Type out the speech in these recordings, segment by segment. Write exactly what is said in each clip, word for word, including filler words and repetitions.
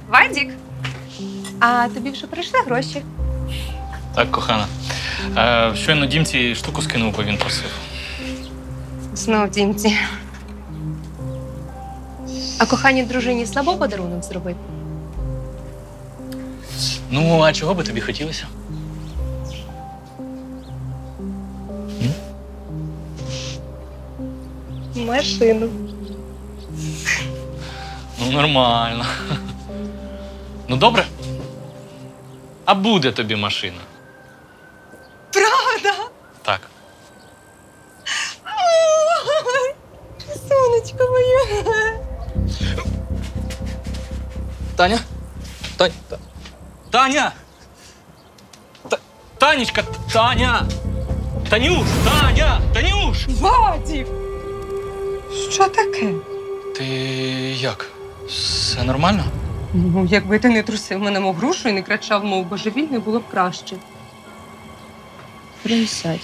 Вадік, а тобі вже прийшли гроші? Так, кохана. Е, щойно Дімці штуку скинув, бо він просив. Знов Дімці. А коханій дружині слабо подарунок зробити? Ну, а чого би тобі хотілося? М? Машину. Ну, нормально. Ну, добре. А буде тобі машина. Правда? Так. Ой, сонечко моє. Таня? Тань... Та- Таня! Та... Танечка! Таня! Танюш! Таня! Танюш! Вадік! Що таке? Ти як? Все нормально? Ну, якби ти не трусив мене мов грушу і не кричав, мов божевільний, було б краще. Присядь.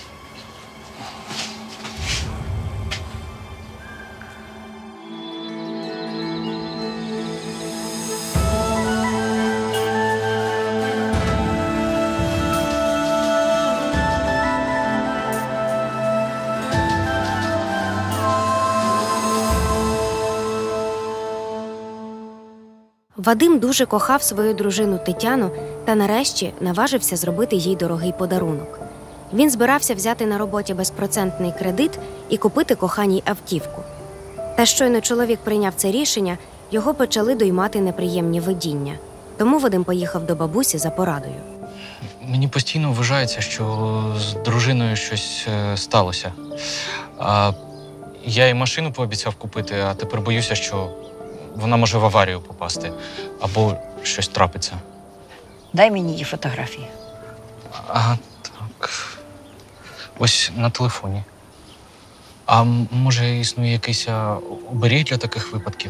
Вадим дуже кохав свою дружину Тетяну та нарешті наважився зробити їй дорогий подарунок. Він збирався взяти на роботі безпроцентний кредит і купити коханій автівку. Та щойно чоловік прийняв це рішення, його почали доймати неприємні видіння. Тому Вадим поїхав до бабусі за порадою. Мені постійно вважається, що з дружиною щось е, сталося. А, я їй машину пообіцяв купити, а тепер боюся, що вона може в аварію попасти або щось трапиться. Дай мені її фотографії. А, так. Ось на телефоні. А м- може існує якийсь а, оберіг для таких випадків?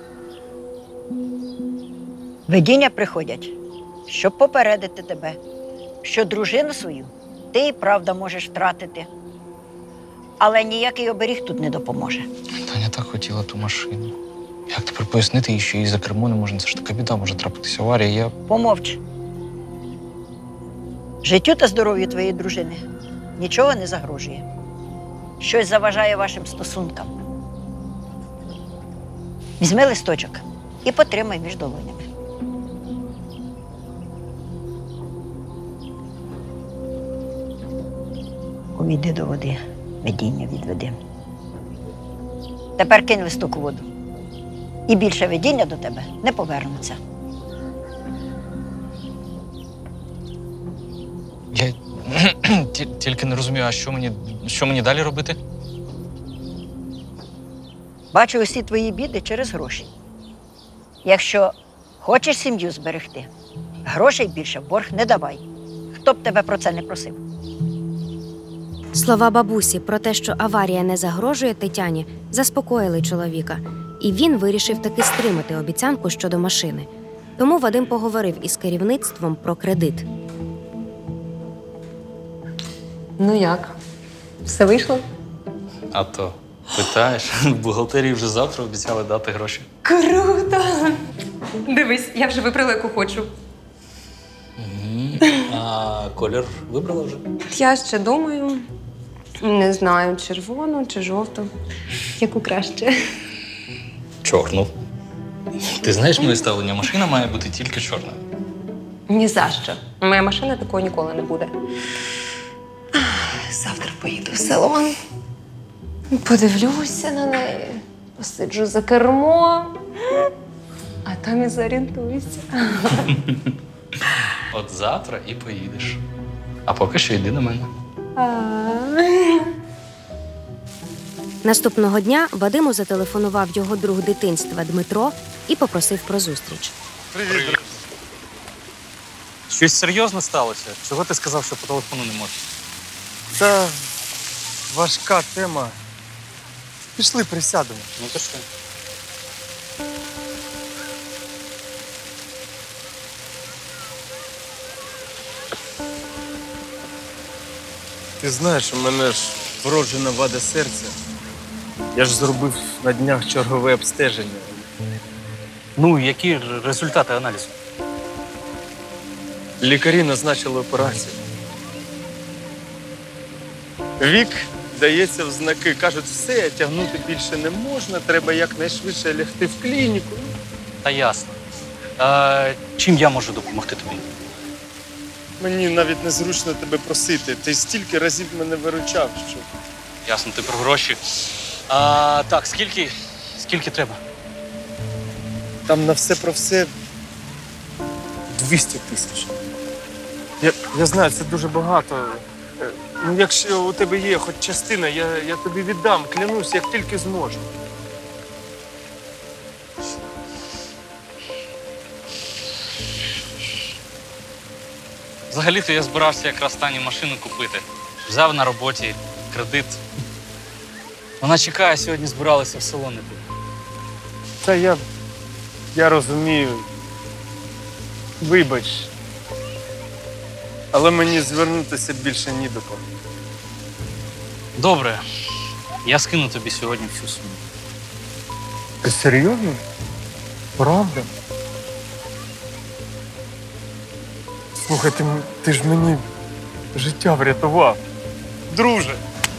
Видіння приходять, щоб попередити тебе, що дружину свою ти і правда можеш втратити. Але ніякий оберіг тут не допоможе. Таня так хотіла ту машину. Як тепер пояснити їй, що їй за кермо не можна? Це ж така біда, може трапитися аварія. Я... Помовч. Життю та здоров'ю твоєї дружини нічого не загрожує. Щось заважає вашим стосункам. Візьми листочок і потримай між долонями. Увійди до води, видіння відведи. Тепер кинь листок у воду. І більше видіння до тебе не повернуться. Я ті- тільки не розумію, а що мені, що мені далі робити? Бачу усі твої біди через гроші. Якщо хочеш сім'ю зберегти, грошей більше в борг не давай. Хто б тебе про це не просив? Слова бабусі про те, що аварія не загрожує Тетяні, заспокоїли чоловіка. І він вирішив таки стримати обіцянку щодо машини. Тому Вадим поговорив із керівництвом про кредит. Ну як? Все вийшло? А то питаєш, в бухгалтерії вже завтра обіцяли дати гроші. Круто! Дивись, я вже вибрала, яку хочу. А колір вибрала вже? Я ще думаю, не знаю, червону чи жовту. Яку краще? Чорну. Ти знаєш моє ставлення? Машина має бути тільки чорна. Ні за що. Моя машина такого ніколи не буде. Завтра поїду в салон, подивлюся на неї, посиджу за кермо, а там і зорієнтуюся. От завтра і поїдеш. А поки що йди до мене. Наступного дня Вадиму зателефонував його друг дитинства Дмитро і попросив про зустріч. Привіт. Щось серйозне сталося? Чого ти сказав, що по телефону не можеш? Та важка тема. Пішли, присядемо. Ну то що? Ти знаєш, у мене ж вроджена вада серця. Я ж зробив на днях чергове обстеження. Ну, які р- результати аналізу? Лікарі назначили операцію. Вік дається в знаки. Кажуть, все, тягнути більше не можна, треба якнайшвидше лягти в клініку. Та ясно. А, чим я можу допомогти тобі? Мені навіть незручно тебе просити. Ти стільки разів мене виручав, що Ясно, ти про гроші. А, так, скільки, скільки треба? там на все про все двісті тисяч. Я, я знаю, це дуже багато. Е, Ну, якщо у тебе є хоч частина, я, я тобі віддам, клянусь, як тільки зможу. Взагалі-то я збирався якраз Тані машину купити. Взяв на роботі кредит. Вона чекає, сьогодні збиралася в салон іти. Та я, я розумію. Вибач. Але мені звернутися більше ні до кого. Добре, я скину тобі сьогодні всю суму. Ти серйозно? Правда? Слухай, ти, м- ти ж мені життя врятував. Друже.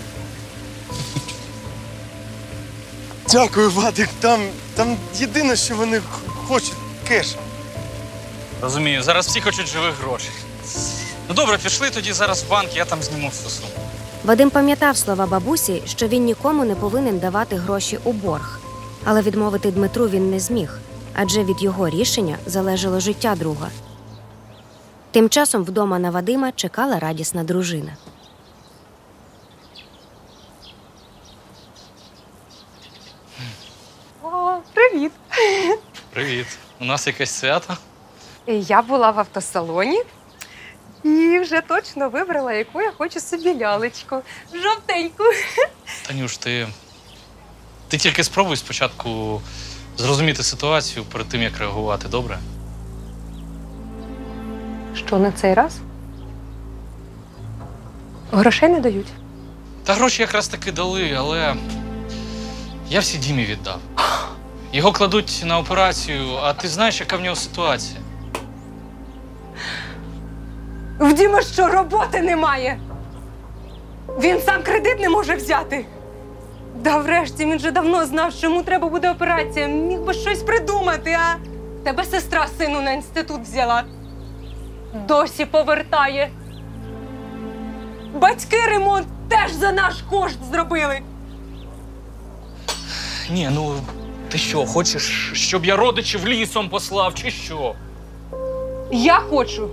Дякую, Вадик. Там, там єдине, що вони х- хочуть кеша. Розумію, зараз всі хочуть живих грошей. Ну добре, пішли тоді зараз в банк, я там зніму всю суму. Вадим пам'ятав слова бабусі, що він нікому не повинен давати гроші у борг. Але відмовити Дмитру він не зміг, адже від його рішення залежало життя друга. Тим часом вдома на Вадима чекала радісна дружина. О, привіт! Привіт. У нас якесь свято? Я була в автосалоні і вже точно вибрала, яку я хочу собі лялечку. Жовтеньку. Танюш, ти. Ти тільки спробуй спочатку зрозуміти ситуацію перед тим, як реагувати, добре? Що на цей раз? Грошей не дають? Та гроші якраз таки дали, але я всі Дімі віддав. Його кладуть на операцію, а ти знаєш, яка в нього ситуація? В Діма що, роботи немає? Він сам кредит не може взяти. Да врешті, він же давно знав, що йому треба буде операція. Міг би щось придумати, а? Тебе сестра сину на інститут взяла. Досі повертає. Батьки ремонт теж за наш кошт зробили. Ні, ну ти що, хочеш, щоб я родичів лісом послав, чи що? Я хочу,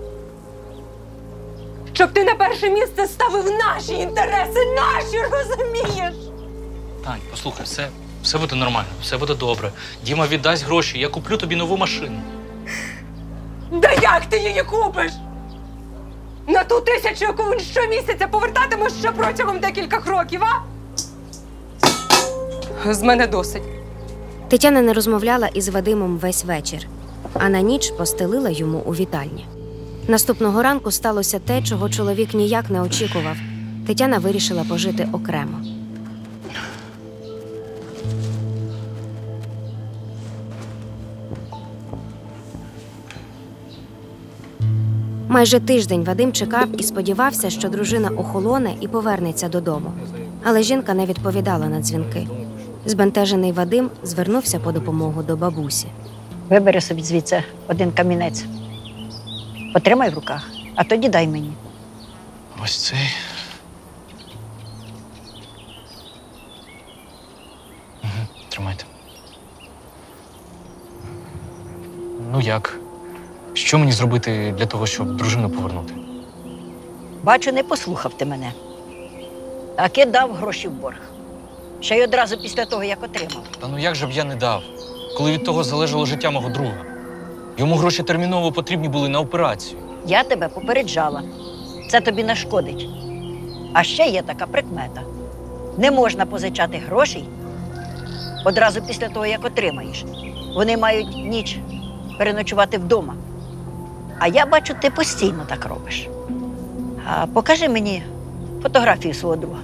щоб ти на перше місце ставив наші інтереси, наші, розумієш? Тань, послухай, все, все буде нормально, все буде добре. Діма віддасть гроші, я куплю тобі нову машину. Да як ти її купиш? На ту тисячу, яку він щомісяця повертатиме ще протягом декількох років, а? З мене досить. Тетяна не розмовляла із Вадимом весь вечір, а на ніч постелила йому у вітальні. Наступного ранку сталося те, чого чоловік ніяк не очікував. Тетяна вирішила пожити окремо. Майже тиждень Вадим чекав і сподівався, що дружина охолоне і повернеться додому. Але жінка не відповідала на дзвінки. Збентежений Вадим звернувся по допомогу до бабусі. Вибери собі звідси один камінець. Потримай в руках, а тоді дай мені. Ось цей. Угу, тримайте. Ну як? Що мені зробити для того, щоб дружину повернути? Бачу, не послухав ти мене. Так і дав гроші в борг. Ще й одразу після того, як отримав. Та ну як же б я не дав, коли від того залежало життя мого друга? Йому гроші терміново потрібні були на операцію. Я тебе попереджала. Це тобі нашкодить. А ще є така прикмета. Не можна позичати грошей одразу після того, як отримаєш. Вони мають ніч переночувати вдома. А я бачу, ти постійно так робиш. А покажи мені фотографію свого друга.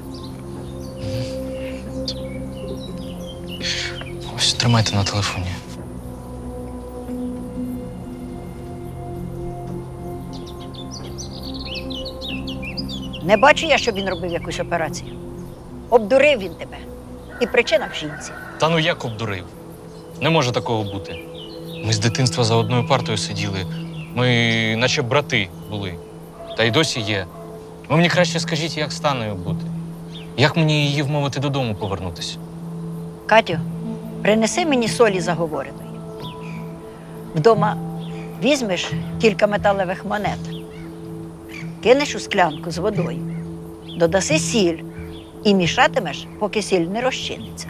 Ось тримайте на телефоні. Не бачу я, щоб він робив якусь операцію. Обдурив він тебе. І причина в жінці. Та ну як обдурив? Не може такого бути. Ми з дитинства за одною партою сиділи. Ми наче брати були. Та й досі є. Ви мені краще скажіть, як з Танею бути? Як мені її вмовити додому повернутися? Катю, принеси мені солі заговореної. Вдома візьмеш кілька металевих монет, кинеш у склянку з водою, додаси сіль і мішатимеш, поки сіль не розчиниться.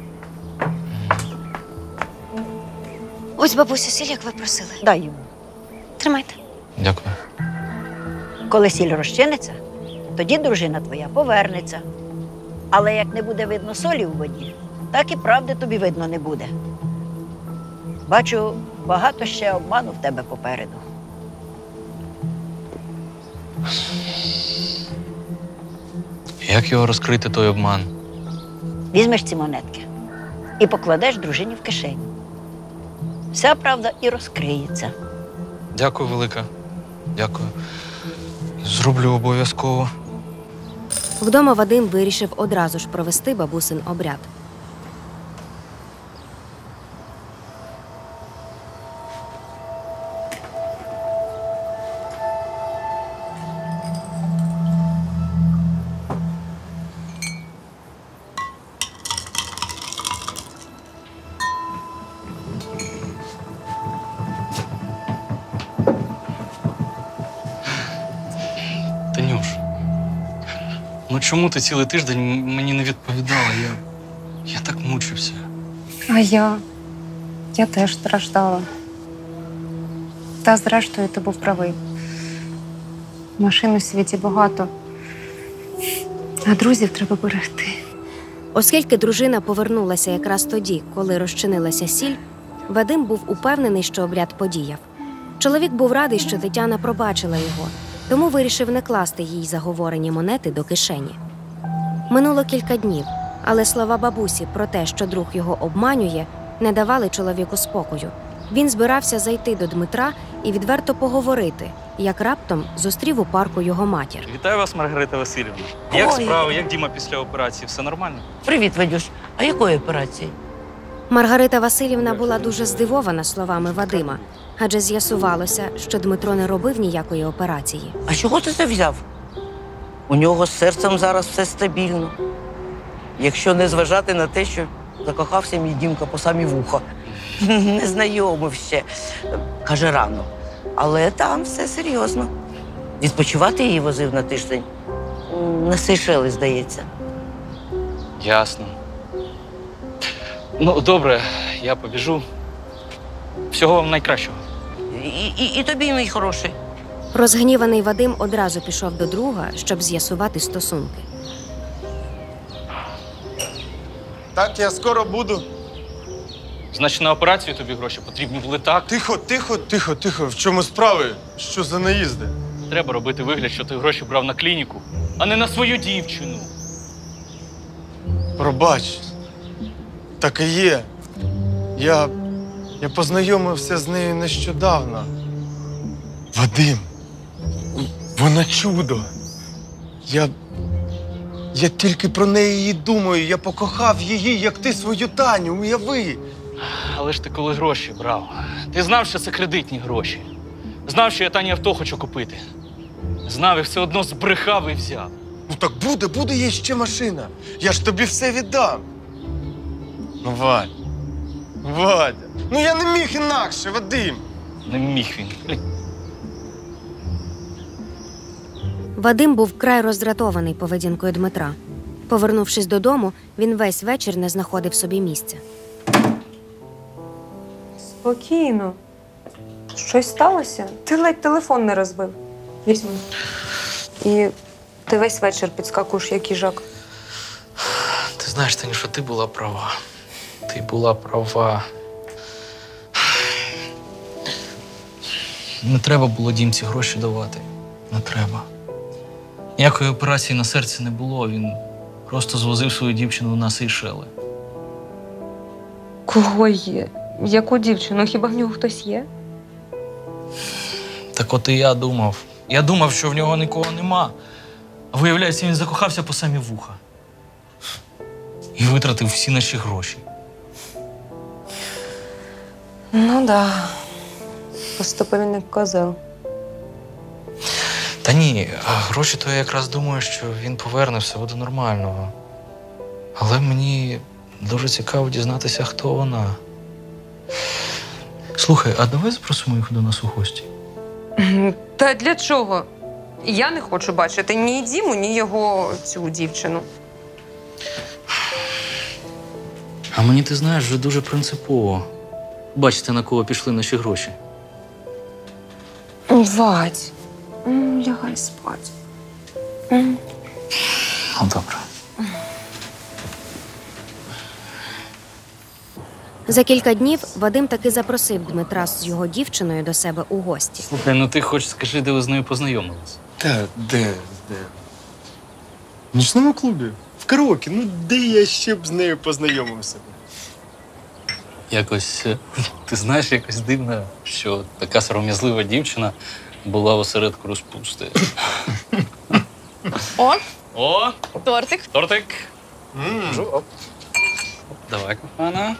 Ось, бабусю, сіль, як ви просили. Дай йому. Тримайте. Дякую. Коли сіль розчиниться, тоді дружина твоя повернеться. Але як не буде видно солі у воді, так і правди тобі видно не буде. Бачу, багато ще обману в тебе попереду. Як його розкрити, той обман? Візьмеш ці монетки і покладеш дружині в кишеню. Вся правда і розкриється. Дякую, велика. Дякую. Зроблю обов'язково. Вдома Вадим вирішив одразу ж провести бабусин обряд. Танюш, ну чому ти цілий тиждень мені не відповідала? Я, я так мучився. А я? Я теж страждала. Та зрештою ти був правий. Машин у світі багато, а друзів треба берегти. Оскільки дружина повернулася якраз тоді, коли розчинилася сіль, Вадим був упевнений, що обряд подіяв. Чоловік був радий, що Тетяна пробачила його, тому вирішив не класти їй заговорені монети до кишені. Минуло кілька днів, але слова бабусі про те, що друг його обманює, не давали чоловіку спокою. Він збирався зайти до Дмитра і відверто поговорити, як раптом зустрів у парку його матір. Вітаю вас, Маргарита Васильівна. Як Ой. справи, як Діма після операції? Все нормально? Привіт, Вадюш. А якої операції? Маргарита Васильівна була дуже здивована словами Вадима, адже з'ясувалося, що Дмитро не робив ніякої операції. А чого ти це взяв? У нього з серцем зараз все стабільно. Якщо не зважати на те, що закохався мій Дімка по самі вуха. Не знайомив ще. Каже, рано. Але там все серйозно. Відпочивати її возив на тиждень. На Сейшели, здається. Ясно. Ну, добре, я побіжу. Всього вам найкращого. І, і, і тобі, мій хороший. Розгніваний Вадим одразу пішов до друга, щоб з'ясувати стосунки. Так, я скоро буду. Значить, на операцію тобі гроші потрібні були так? Тихо, тихо, тихо, тихо. В чому справи? Що за наїзди? Треба робити вигляд, що ти гроші брав на клініку, а не на свою дівчину. Пробач. Так і є. Я. Я познайомився з нею нещодавно. Вадим, вона чудо. Я. Я тільки про неї і думаю. Я покохав її, як ти свою Таню, уяви. Але ж ти коли гроші брав? Ти знав, що це кредитні гроші. Знав, що я Тані авто хочу купити. Знав і все одно збрехав і взяв. Ну так буде, буде є ще машина. Я ж тобі все віддам. Ну, Вадь. Вадя. Ну я не міг інакше, Вадим. Не міг він. Вадим був вкрай роздратований поведінкою Дмитра. Повернувшись додому, він весь вечір не знаходив собі місця. Спокійно. Щось сталося? Ти ледь телефон не розбив. Візьми. І ти весь вечір підскакуєш, як їжак. Ти знаєш, Танюша, ти була права. Ти була права. Не треба було Дімці гроші давати. Не треба. Ніякої операції на серці не було. Він просто звозив свою дівчину на Сейшели. Кого є? Яку дівчину? Хіба в нього хтось є? Так от і я думав. Я думав, що в нього нікого нема. А виявляється, він закохався по самі вуха. І витратив всі наші гроші. Ну да. Поступив він як козел. Та ні, а гроші то я якраз думаю, що він поверне, все буде нормально. Але мені дуже цікаво дізнатися, хто вона. Слухай, а давай запросимо їх до нас у гості. Та для чого? Я не хочу бачити ні Діму, ні його цю дівчину. А мені, ти знаєш, вже дуже принципово. Бачите, на кого пішли наші гроші. Вадь, м, лягай спать. М. Ну, добре. За кілька днів Вадим таки запросив Дмитра з його дівчиною до себе у гості. Слухай, ну ти хоч скажи, де ви з нею познайомились. Та де, де? В нічному клубі. В караоке. Ну де я ще б з нею познайомився? Якось, е, ти знаєш, якось дивно, що така сором'язлива дівчина була в осередку розпусти. О, О, тортик. тортик. М. Оп. Давай, кохана.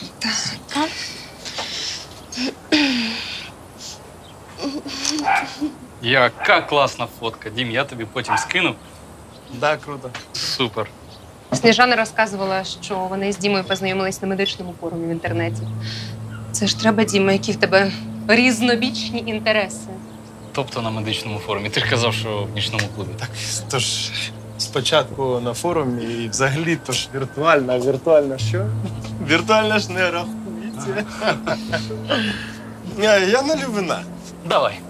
Яка класна фотка. Дім, я тобі потім скину. Да, круто. Супер. Сніжана розказувала, що вони з Дімою познайомились на медичному форумі в інтернеті. Це ж треба, Діма, які в тебе різнобічні інтереси. Тобто на медичному форумі. Ти ж казав, що в нічному клубі. Так, тож спочатку на форумі і взагалі то ж віртуальна, а віртуальна що? Віртуальна ж не рахується. Я, я на вина. Давай.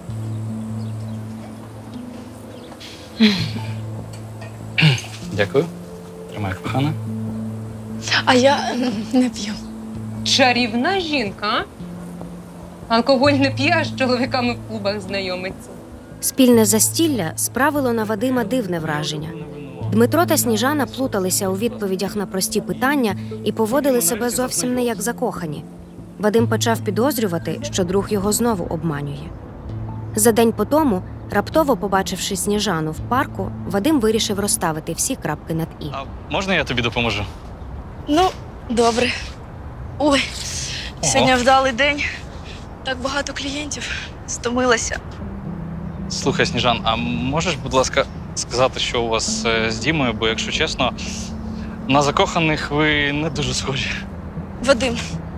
Дякую. Тримай, кохана. А я не п'ю. Чарівна жінка, а? Алкоголь не п'є, а з чоловіками в клубах знайомиться. Спільне застілля справило на Вадима дивне враження. Дмитро та Сніжана плуталися у відповідях на прості питання і поводили себе зовсім не як закохані. Вадим почав підозрювати, що друг його знову обманює. За день по тому, раптово побачивши Сніжану в парку, Вадим вирішив розставити всі крапки над «і». А можна я тобі допоможу? Ну, добре. Ой, сьогодні вдалий день. Так багато клієнтів. Стомилася. Слухай, Сніжан, а можеш, будь ласка, сказати, що у вас е, з Дімою? Бо, якщо чесно, на закоханих ви не дуже схожі. Вадим,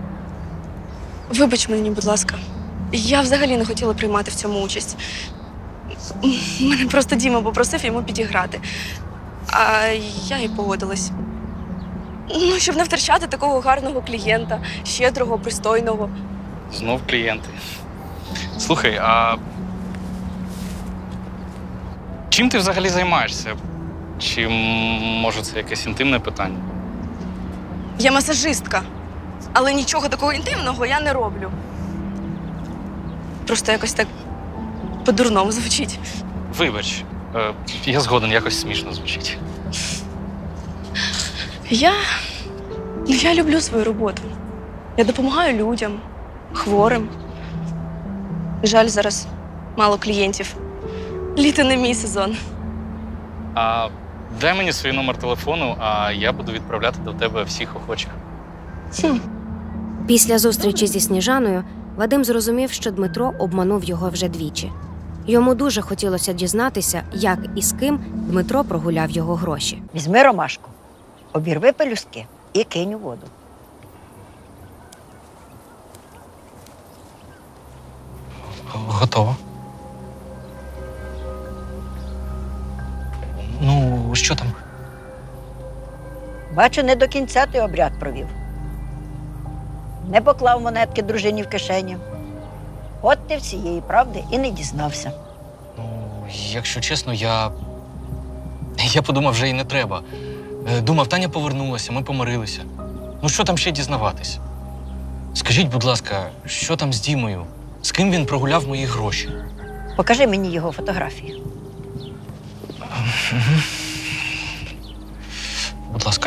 вибач мені, будь ласка. Я взагалі не хотіла приймати в цьому участь. Мене просто Діма попросив йому підіграти. А я і погодилась. Ну, щоб не втрачати такого гарного клієнта, щедрого, пристойного. Знов клієнти. Слухай, а чим ти взагалі займаєшся? Чи, м, може, це якесь інтимне питання? Я масажистка, але нічого такого інтимного я не роблю. Просто якось так по-дурному звучить. Вибач, е, я згоден, якось смішно звучить. Я. Ну, я люблю свою роботу. Я допомагаю людям, хворим. Жаль, зараз мало клієнтів. Літо не мій сезон. А дай мені свій номер телефону, а я буду відправляти до тебе всіх охочих. Хм. Після зустрічі зі Сніжаною Вадим зрозумів, що Дмитро обманув його вже двічі. Йому дуже хотілося дізнатися, як і з ким Дмитро прогуляв його гроші. Візьми ромашку, обірви пелюстки і кинь у воду. Готово. Ну, що там? Бачу, не до кінця ти обряд провів. Не поклав монетки дружині в кишеню. От ти всієї правди і не дізнався. Ну, якщо чесно, я. Я подумав, вже і не треба. Е, Думав, Таня повернулася, ми помирилися. Ну, що там ще дізнаватись? Скажіть, будь ласка, що там з Дімою? З ким він прогуляв мої гроші? Покажи мені його фотографії. Будь ласка.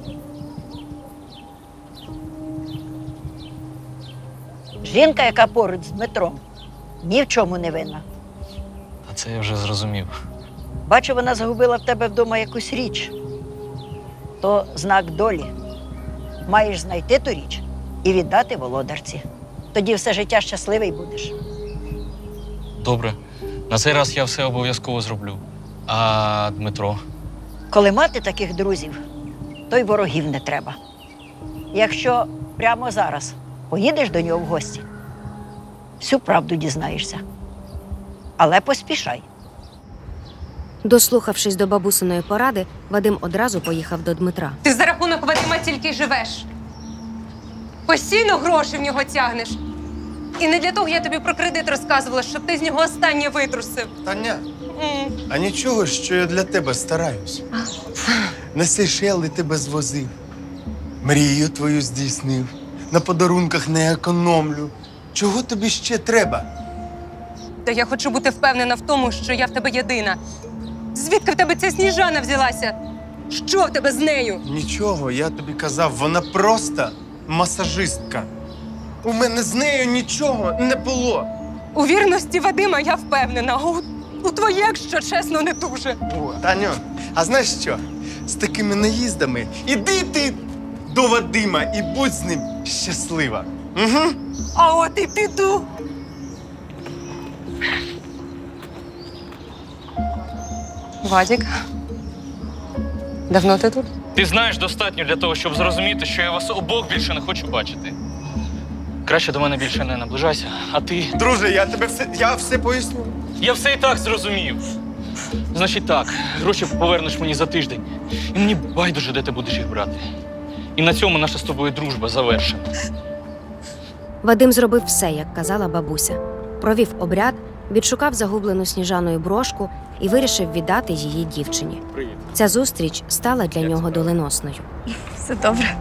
Жінка, яка поруч з Дмитром, ні в чому не винна. Та це я вже зрозумів. Бачу, вона загубила в тебе вдома якусь річ. То знак долі. Маєш знайти ту річ і віддати володарці. Тоді все життя щасливий будеш. Добре. На цей раз я все обов'язково зроблю. А Дмитро? Коли мати таких друзів, то й ворогів не треба. Якщо прямо зараз поїдеш до нього в гості, всю правду дізнаєшся. Але поспішай. Дослухавшись до бабусиної поради, Вадим одразу поїхав до Дмитра. Ти за рахунок Вадима тільки й живеш. Постійно гроші в нього тягнеш. І не для того я тобі про кредит розказувала, щоб ти з нього останнє витрусив. Таня, М. а нічого, що я для тебе стараюсь. На Сейшели тебе звозив. Мрію твою здійснив. На подарунках не економлю. Чого тобі ще треба? Та я хочу бути впевнена в тому, що я в тебе єдина. Звідки в тебе ця Сніжана взялася? Що в тебе з нею? Нічого, я тобі казав, вона просто масажистка. У мене з нею нічого не було. У вірності Вадима я впевнена, а у, у твоє, якщо чесно, не дуже. О, Таню, а знаєш що? З такими наїздами іди ти до Вадима і будь з ним щаслива. Угу. А от і піду. Вадік, давно ти тут? Ти знаєш достатньо для того, щоб зрозуміти, що я вас обох більше не хочу бачити. Краще до мене більше не наближайся, а ти… Друже, я тебе все, я все поясню. Я все і так зрозумів. Значить так, гроші повернеш мені за тиждень. І мені байдуже, де ти будеш їх брати. І на цьому наша з тобою дружба завершена. Вадим зробив все, як казала бабуся. Провів обряд, відшукав загублену Сніжаною брошку і вирішив віддати її дівчині. Привіт. Ця зустріч стала для нього доленосною. Все добре.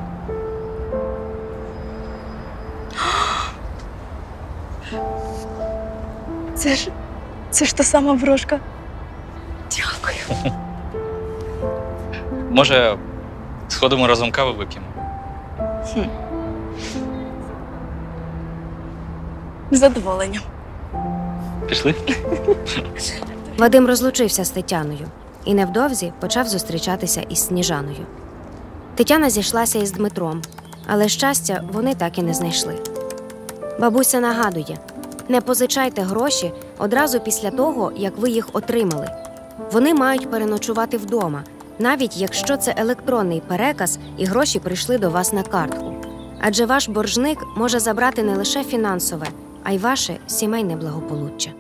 Це ж. Це ж та сама брошка. Дякую. Може, сходимо разом кави вип'ємо? З задоволенням. Пішли? Вадим розлучився з Тетяною і невдовзі почав зустрічатися із Сніжаною. Тетяна зійшлася із Дмитром, але щастя вони так і не знайшли. Бабуся нагадує: не позичайте гроші одразу після того, як ви їх отримали. Вони мають переночувати вдома, навіть якщо це електронний переказ і гроші прийшли до вас на картку. Адже ваш боржник може забрати не лише фінансове, а й ваше сімейне благополуччя.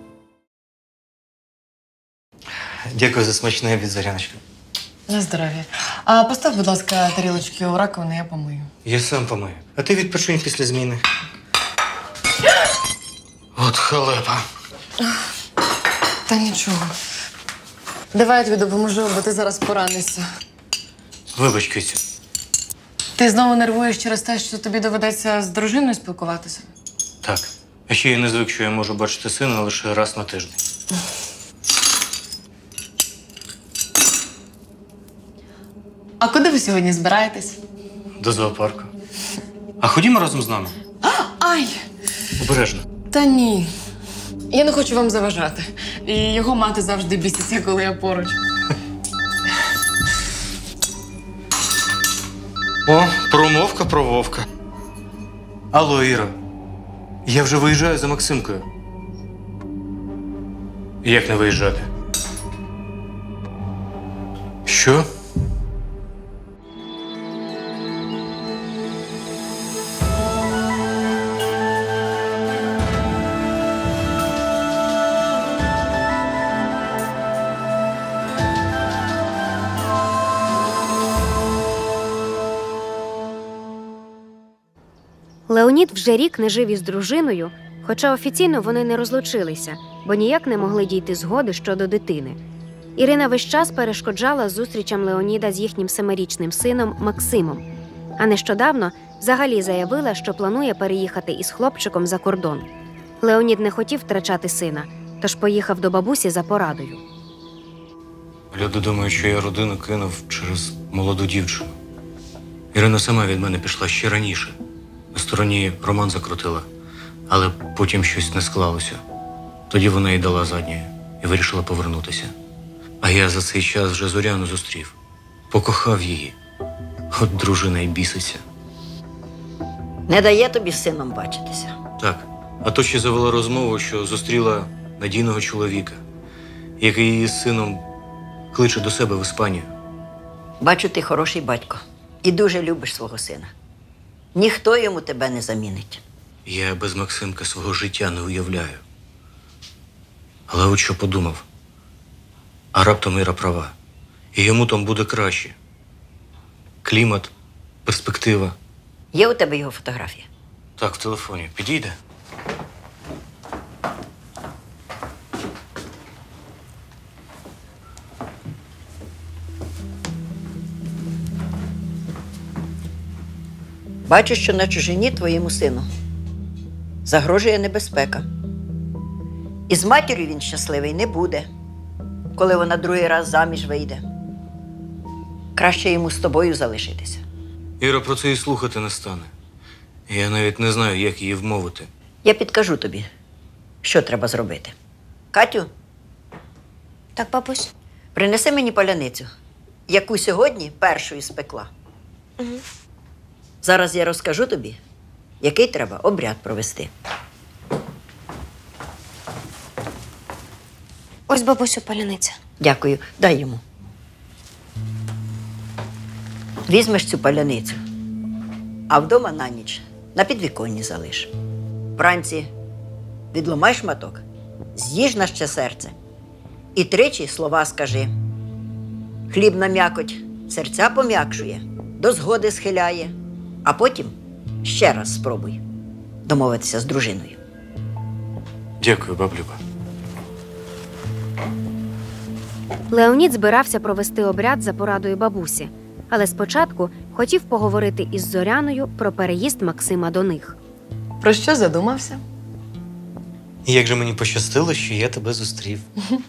Дякую за смачне від Зоряночки. На здоров'я. А постав, будь ласка, тарілочки у раковину, я помию. Я сам помию. А ти відпочинь після зміни. От халепа. Та нічого. Давай я тобі допоможу, бо ти зараз поранишся. Вибач, Кицю. Ти знову нервуєш через те, що тобі доведеться з дружиною спілкуватися? Так. А ще я не звик, що я можу бачити сина лише раз на тиждень. А куди ви сьогодні збираєтесь? До зоопарку. А ходімо разом з нами. Ай! Обережно. Та ні. Я не хочу вам заважати. І його мати завжди біситься, коли я поруч. О, промовка про Вовка. Алло, Іра. Я вже виїжджаю за Максимкою. Як не виїжджати? Що? Леонід вже рік не жив із дружиною, хоча офіційно вони не розлучилися, бо ніяк не могли дійти згоди щодо дитини. Ірина весь час перешкоджала зустрічам Леоніда з їхнім семирічним сином Максимом, а нещодавно взагалі заявила, що планує переїхати із хлопчиком за кордон. Леонід не хотів втрачати сина, тож поїхав до бабусі за порадою. Люди думають, що я родину кинув через молоду дівчину. Ірина сама від мене пішла ще раніше. На стороні роман закрутила, але потім щось не склалося. Тоді вона їй дала заднє і вирішила повернутися. А я за цей час вже Зоряну зустрів. Покохав її. От дружина й біситься. Не дає тобі з сином бачитися. Так, а то ще завела розмову, що зустріла надійного чоловіка, який її з сином кличе до себе в Іспанію. Бачу, ти хороший батько і дуже любиш свого сина. Ніхто йому тебе не замінить. Я без Максимка свого життя не уявляю. Але от що подумав. А раптом Іра права. І йому там буде краще. Клімат, перспектива. Є у тебе його фотографія? Так, в телефоні. Підійде? Бачу, що на чужині твоєму сину загрожує небезпека. І з матір'ю він щасливий не буде, коли вона другий раз заміж вийде. Краще йому з тобою залишитися. Іра про це і слухати не стане. Я навіть не знаю, як її вмовити. Я підкажу тобі, що треба зробити. Катю, Так, бабусь? принеси мені паляницю, яку сьогодні першою спекла. Угу. Зараз я розкажу тобі, який треба обряд провести. Ось, бабусю, паляниця. Дякую, дай йому. Візьмеш цю паляницю, а вдома на ніч на підвіконні залиш. Вранці відломай шматок, з'їж на ще серце і тричі слова скажи. Хлібна м'якоть серця пом'якшує, до згоди схиляє, а потім ще раз спробуй домовитися з дружиною. Дякую, баблюба. Леонід збирався провести обряд за порадою бабусі, але спочатку хотів поговорити із Зоряною про переїзд Максима до них. Про що задумався? Як же мені пощастило, що я тебе зустрів.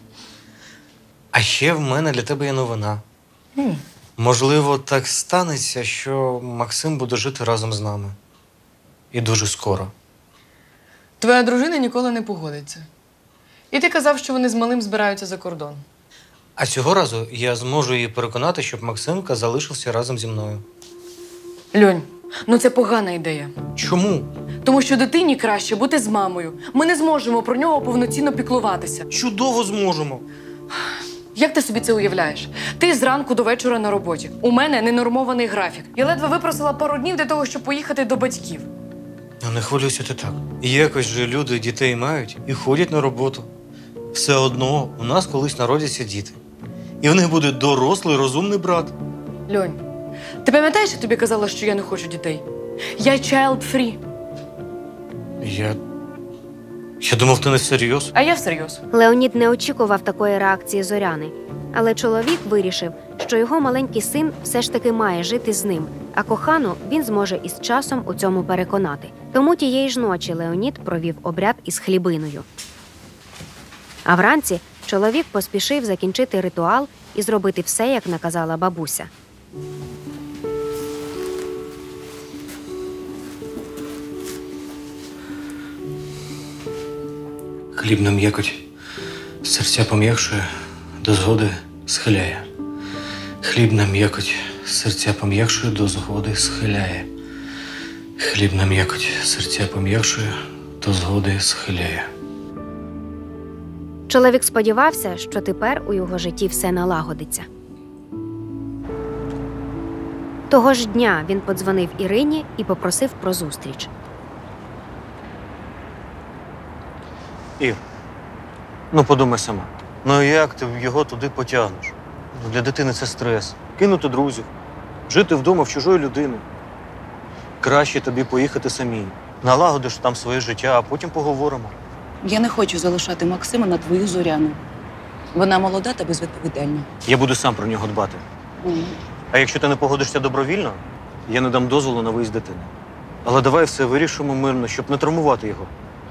А ще в мене для тебе є новина. М. Можливо, так станеться, що Максим буде жити разом з нами. І дуже скоро. Твоя дружина ніколи не погодиться. І ти казав, що вони з малим збираються за кордон. А цього разу я зможу її переконати, щоб Максимка залишився разом зі мною. Льонь, ну це погана ідея. Чому? Тому що дитині краще бути з мамою. Ми не зможемо про нього повноцінно піклуватися. Чудово зможемо. Як ти собі це уявляєш? Ти зранку до вечора на роботі. У мене ненормований графік. Я ледве випросила пару днів для того, щоб поїхати до батьків. Ну не хвилюйся ти так. Якось же люди дітей мають і ходять на роботу. Все одно у нас колись народяться діти. І в них буде дорослий, розумний брат. Льонь, ти пам'ятаєш, я тобі казала, що я не хочу дітей? Я child-free. Я... Я думав, ти не всерйоз. А я всерйоз. Леонід не очікував такої реакції Зоряни, але чоловік вирішив, що його маленький син все ж таки має жити з ним, а кохану він зможе із часом у цьому переконати. Тому тієї ж ночі Леонід провів обряд із хлібиною. А вранці чоловік поспішив закінчити ритуал і зробити все, як наказала бабуся. Хлібна м'якоть серця пом'якшує, до згоди схиляє. Хлібна м'якоть серця пом'якшує, до згоди схиляє. Хлібна м'якоть серця пом'якшує, до згоди схиляє. Чоловік сподівався, що тепер у його житті все налагодиться. Того ж дня він подзвонив Ірині і попросив про зустріч. Ір, ну подумай сама. Ну як ти його туди потягнеш? Ну, для дитини це стрес. Кинути друзів, жити вдома в чужої людини. Краще тобі поїхати самій. Налагодиш там своє життя, а потім поговоримо. Я не хочу залишати Максима на твою Зоряну. Вона молода та безвідповідальна. Я буду сам про нього дбати. Мгм. А якщо ти не погодишся добровільно, я не дам дозволу на виїзд дитини. Але давай все вирішимо мирно, щоб не травмувати його.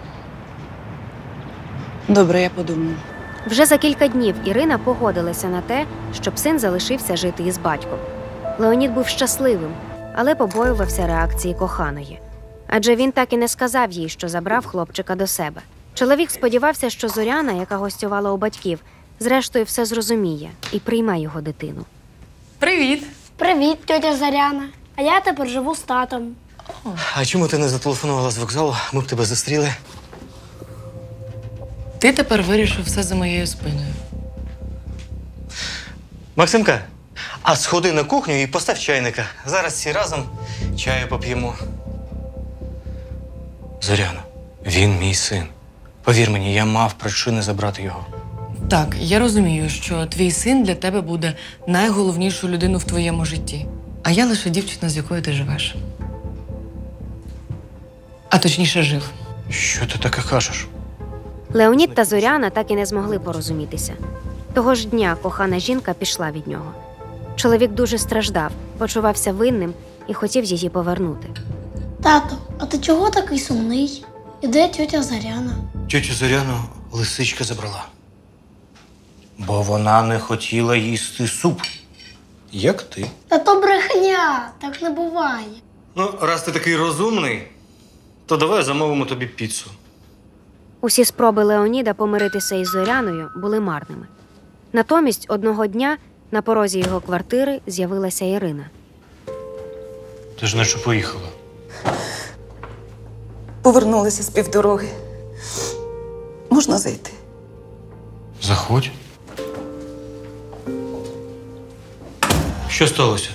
Добре, я подумаю. Вже за кілька днів Ірина погодилася на те, щоб син залишився жити із батьком. Леонід був щасливим, але побоювався реакції коханої. Адже він так і не сказав їй, що забрав хлопчика до себе. Чоловік сподівався, що Зоряна, яка гостювала у батьків, зрештою все зрозуміє і прийме його дитину. Привіт! Привіт, тьотя Заряна. А я тепер живу з татом. А чому ти не зателефонувала з вокзалу? Ми б тебе зустріли. Ти тепер вирішив все за моєю спиною. Максимка, а сходи на кухню і постав чайника. Зараз всі разом чаю поп'ємо. Зоряно, він мій син. Повір мені, я мав причини забрати його. Так, я розумію, що твій син для тебе буде найголовнішою людиною в твоєму житті. А я лише дівчина, з якою ти живеш. А точніше, жив. Що ти таке кажеш? Леонід та Зоряна так і не змогли порозумітися. Того ж дня кохана жінка пішла від нього. Чоловік дуже страждав, почувався винним і хотів її повернути. Тато, а ти чого такий сумний? І де тьотя Заряна? Тьотю Зоряну лисичка забрала. Бо вона не хотіла їсти суп. Як ти? Та то брехня, так не буває. Ну, раз ти такий розумний, то давай замовимо тобі піцу. Усі спроби Леоніда помиритися із Зоряною були марними. Натомість одного дня на порозі його квартири з'явилася Ірина. Ти ж наче поїхала. Повернулися з півдороги. Можна зайти? Заходь. Що сталося?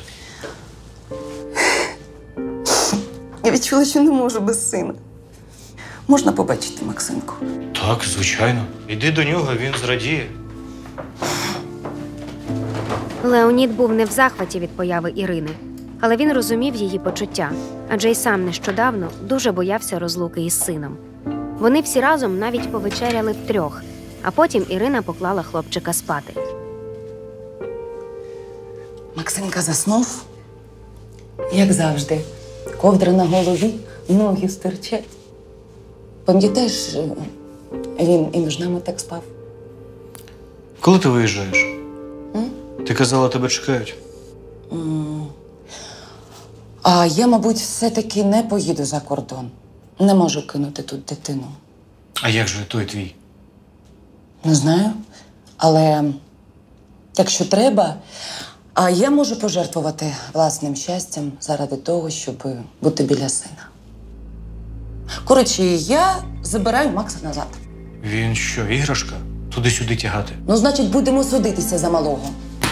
Я відчула, що не можу без сина. Можна побачити Максимку? Так, звичайно. Іди до нього, він зрадіє. Леонід був не в захваті від появи Ірини, але він розумів її почуття, адже й сам нещодавно дуже боявся розлуки із сином. Вони всі разом навіть повечеряли втрьох, а потім Ірина поклала хлопчика спати. Максимка заснув, як завжди. Ковдра на голові, ноги стирчать. Пам'ятаєш, він і між нами так спав? Коли ти виїжджаєш? М? Ти казала, тебе чекають. М. А я, мабуть, все-таки не поїду за кордон. Не можу кинути тут дитину. А як же той твій? Не знаю. Але якщо треба, а я можу пожертвувати власним щастям заради того, щоб бути біля сина. Коротше, я забираю Макса назад. Він що, іграшка? Туди-сюди тягати. Ну, значить, будемо судитися за малого.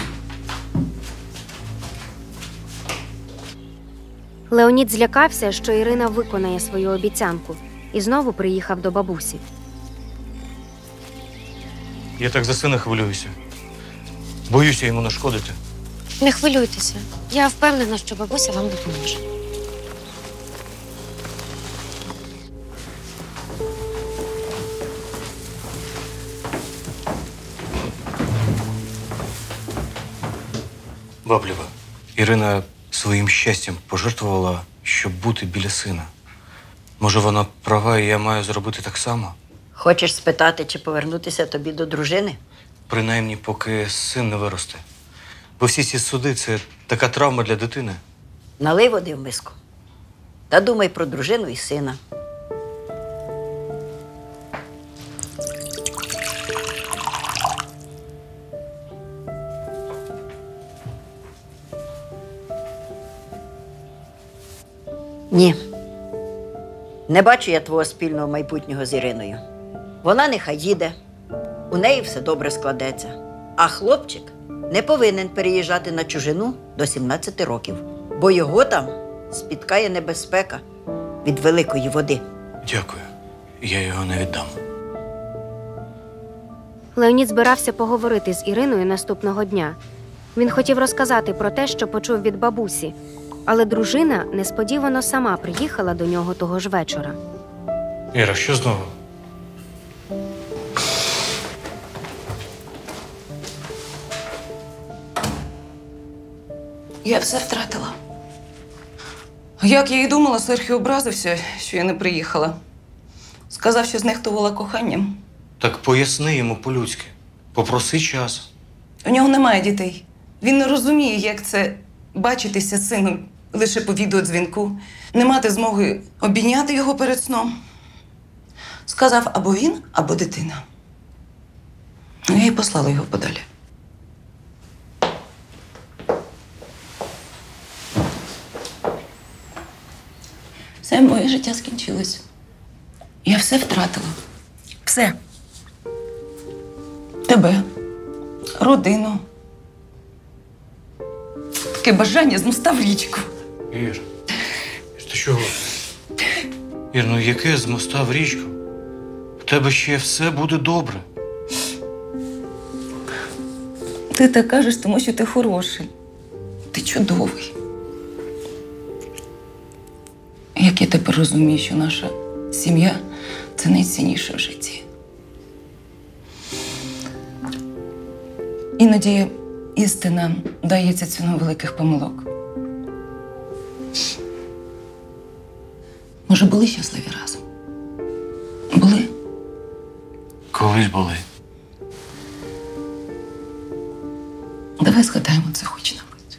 Леонід злякався, що Ірина виконає свою обіцянку, і знову приїхав до бабусі. Я так за сина хвилююся. Боюся йому нашкодити. Не хвилюйтеся. Я впевнена, що бабуся вам допоможе. Баблєва, Ірина своїм щастям пожертвувала, щоб бути біля сина. Може, вона права, і я маю зробити так само? Хочеш спитати, чи повернутися тобі до дружини? Принаймні, поки син не виросте. Бо всі ці суди – це така травма для дитини. Налий води в миску. Та думай про дружину і сина. Ні. Не бачу я твого спільного майбутнього з Іриною. Вона нехай їде, у неї все добре складеться. А хлопчик не повинен переїжджати на чужину до сімнадцяти років, бо його там спіткає небезпека від великої води. Дякую. Я його не віддам. Леонід збирався поговорити з Іриною наступного дня. Він хотів розказати про те, що почув від бабусі, але дружина несподівано сама приїхала до нього того ж вечора. Іра, що знову? Я все втратила. Як я і думала, Серхіо образився, що я не приїхала. Сказав, що знехтувала коханням. Так поясни йому по-людськи. Попроси час. У нього немає дітей. Він не розуміє, як це бачитися з сином лише по відеодзвінку, не мати змоги обійняти його перед сном. Сказав, або він, або дитина. Ну, я й послала його подалі. Все моє життя скінчилось. Я все втратила. Все. Тебе, родину. Таке бажання з моста в річку. Ір, ти чого? Ір, ну яке з моста в річку? В тебе ще все буде добре. Ти так кажеш, тому що ти хороший. Ти чудовий. Як я тепер розумію, що наша сім'я – це найцінніше в житті. Іноді істина дається ціною великих помилок. Може, були щасливі разом? Були? Колись були. Давай згадаємо це хоч на мить.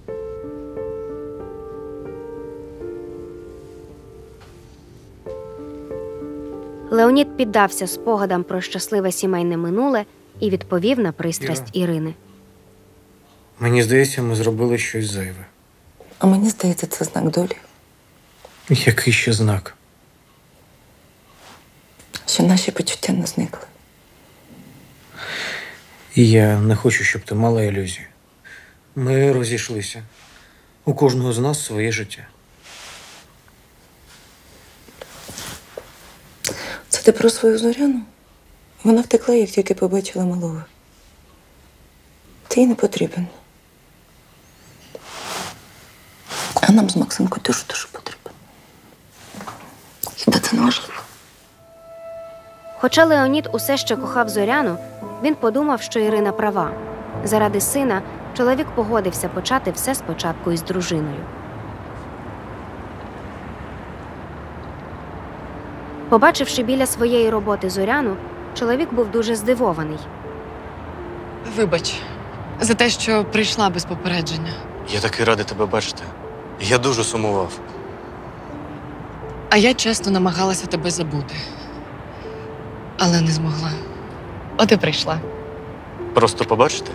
Леонід піддався спогадам про щасливе сімейне минуле і відповів на пристрасть Іра. Ірини. Мені здається, ми зробили щось зайве. А мені здається, це знак долі. Який ще знак? Що наші почуття не зникли. І я не хочу, щоб ти мала ілюзію. Ми розійшлися. У кожного з нас своє життя. Це ти про свою Зоряну? Вона втекла, як тільки побачила малого. Ти їй не потрібен. А нам з Максимкою дуже-дуже потрібен. Хіба це не важливо? Хоча Леонід усе ще кохав Зоряну, він подумав, що Ірина права. Заради сина чоловік погодився почати все спочатку із дружиною. Побачивши біля своєї роботи Зоряну, чоловік був дуже здивований. Вибач за те, що прийшла без попередження. Я такий радий тебе бачити. Я дуже сумував. А я чесно намагалася тебе забути. Але не змогла. От і прийшла. Просто побачити?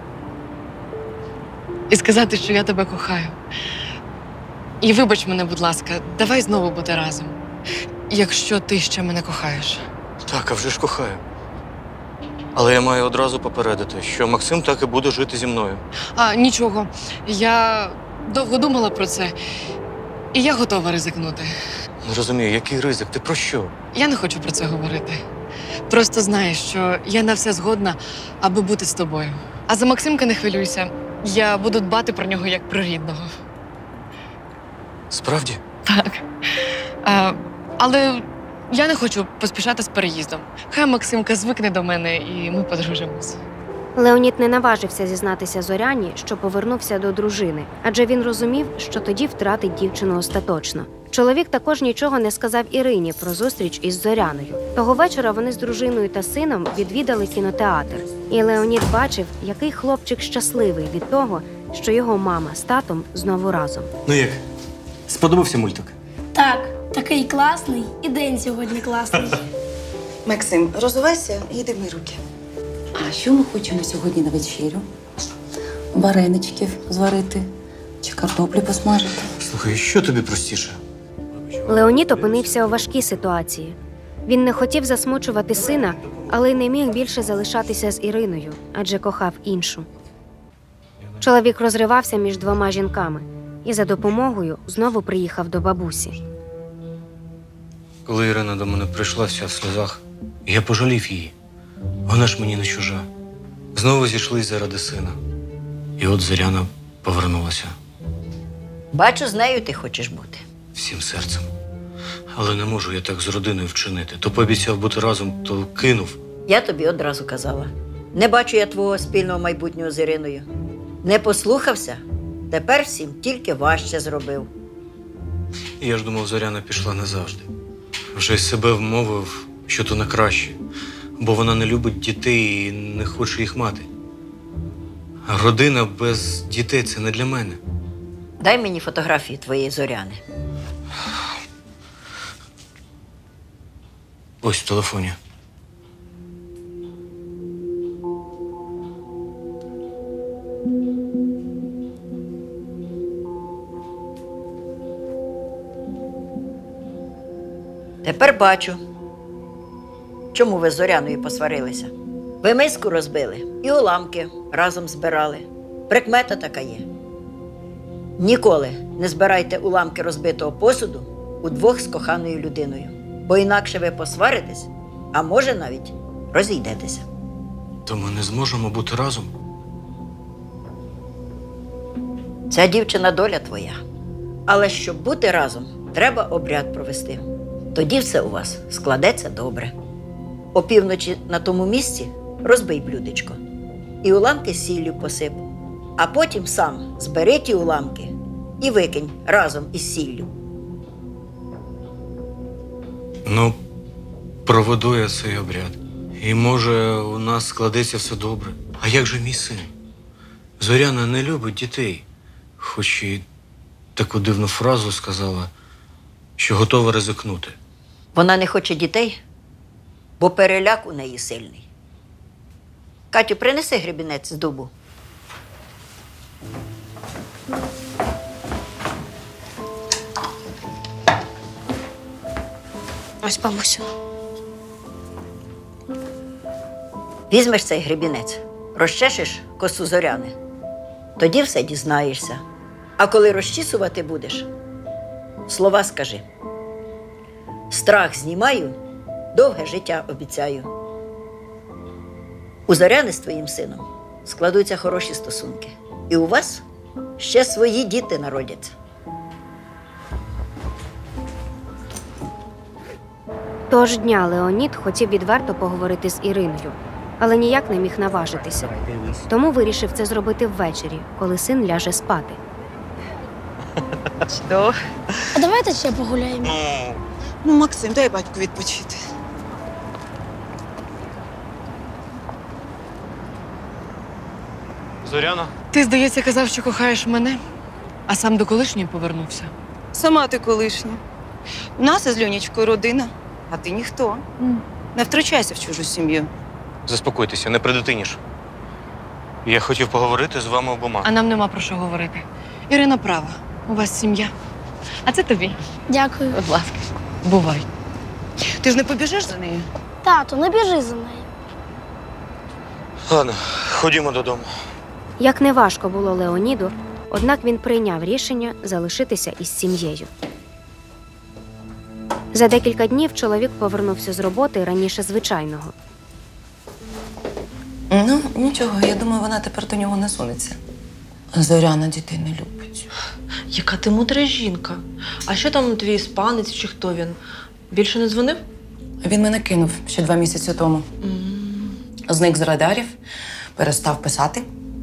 І сказати, що я тебе кохаю. І вибач мене, будь ласка, давай знову бути разом. Якщо ти ще мене кохаєш. Так, а вже ж кохаю. Але я маю одразу попередити, що Максим так і буде жити зі мною. А, нічого. Я довго думала про це. І я готова ризикнути. Не розумію, який ризик? Ти про що? Я не хочу про це говорити. Просто знай, що я на все згодна, аби бути з тобою. А за Максимка не хвилюйся. Я буду дбати про нього як про рідного. Справді? Так. А, але я не хочу поспішати з переїздом. Хай Максимка звикне до мене і ми подружимось. Леонід не наважився зізнатися Зоряні, що повернувся до дружини, адже він розумів, що тоді втратить дівчину остаточно. Чоловік також нічого не сказав Ірині про зустріч із Зоряною. Того вечора вони з дружиною та сином відвідали кінотеатр. І Леонід бачив, який хлопчик щасливий від того, що його мама з татом знову разом. Ну як? Сподобався мультик? Так, такий класний, і день сьогодні класний. Максим, розвивайся і йди мий руки. А що ми хочемо сьогодні на вечерю? Вареничків зварити чи картоплю посмажити? Слухай, що тобі простіше? Леонід опинився у важкій ситуації. Він не хотів засмучувати сина, але й не міг більше залишатися з Іриною, адже кохав іншу. Чоловік розривався між двома жінками і за допомогою знову приїхав до бабусі. Коли Ірина до мене прийшла вся в сльозах, я пожалів її. Вона ж мені не чужа. Знову зійшлись заради сина. І от Зоряна повернулася. Бачу, з нею ти хочеш бути. Всім серцем. Але не можу я так з родиною вчинити. То пообіцяв бути разом, то кинув. Я тобі одразу казала. Не бачу я твого спільного майбутнього з Іриною. Не послухався, тепер всім тільки важче зробив. І я ж думав, Зоряна пішла назавжди. Вже й себе вмовив, що то на краще. Бо вона не любить дітей і не хоче їх мати. А родина без дітей – це не для мене. Дай мені фотографії твоєї Зоряни. Ось в телефоні. Тепер бачу, чому ви з Зоряною посварилися. Ви миску розбили і уламки разом збирали. Прикмета така є. Ніколи не збирайте уламки розбитого посуду удвох з коханою людиною, бо інакше ви посваритесь, а може навіть розійдетеся. То ми не зможемо бути разом. Ця дівчина доля твоя. Але щоб бути разом, треба обряд провести. Тоді все у вас складеться добре. Опівночі на тому місці розбий блюдечко і уламки сіллю посип, а потім сам збери ті уламки і викинь разом із сіллю. Ну, проведу я цей обряд. І може у нас складеться все добре. А як же мій син? Зоряна не любить дітей. Хоч і таку дивну фразу сказала, що готова ризикнути. Вона не хоче дітей, бо переляк у неї сильний. Катю, принеси гребінець з дубу. Ось, бабусю. Візьмеш цей гребінець, розчешеш косу Зоряни. Тоді все дізнаєшся. А коли розчісувати будеш, слова скажи. Страх знімаю, довге життя обіцяю. У Зоряни з твоїм сином складуться хороші стосунки. І у вас ще свої діти народяться. Того ж дня Леонід хотів відверто поговорити з Іриною, але ніяк не міг наважитися. Тому вирішив це зробити ввечері, коли син ляже спати. Чудово. А давайте ще погуляємо. Ну, Максим, дай батьку відпочити. Зоряна? Ти, здається, казав, що кохаєш мене, а сам до колишньої повернувся. Сама ти колишня. У нас із Льонічкою родина, а ти ніхто. Не втручайся в чужу сім'ю. Заспокойтеся, не придитиніш. Я хотів поговорити з вами обома. А нам нема про що говорити. Ірина права. У вас сім'я. А це тобі. Дякую. Будь ласка. Бувай. Ти ж не побіжиш за нею? Тато, не біжи за нею. Ладно, ходімо додому. Як не важко було Леоніду, однак він прийняв рішення залишитися із сім'єю. За декілька днів чоловік повернувся з роботи раніше звичайного. Ну, нічого, я думаю, вона тепер до нього не сунеться. Зоряна дітей не любить. Яка ти мудра жінка. А що там твій іспанець чи хто він? Більше не дзвонив? Він мене кинув ще два місяці тому. Зник з радарів, перестав писати.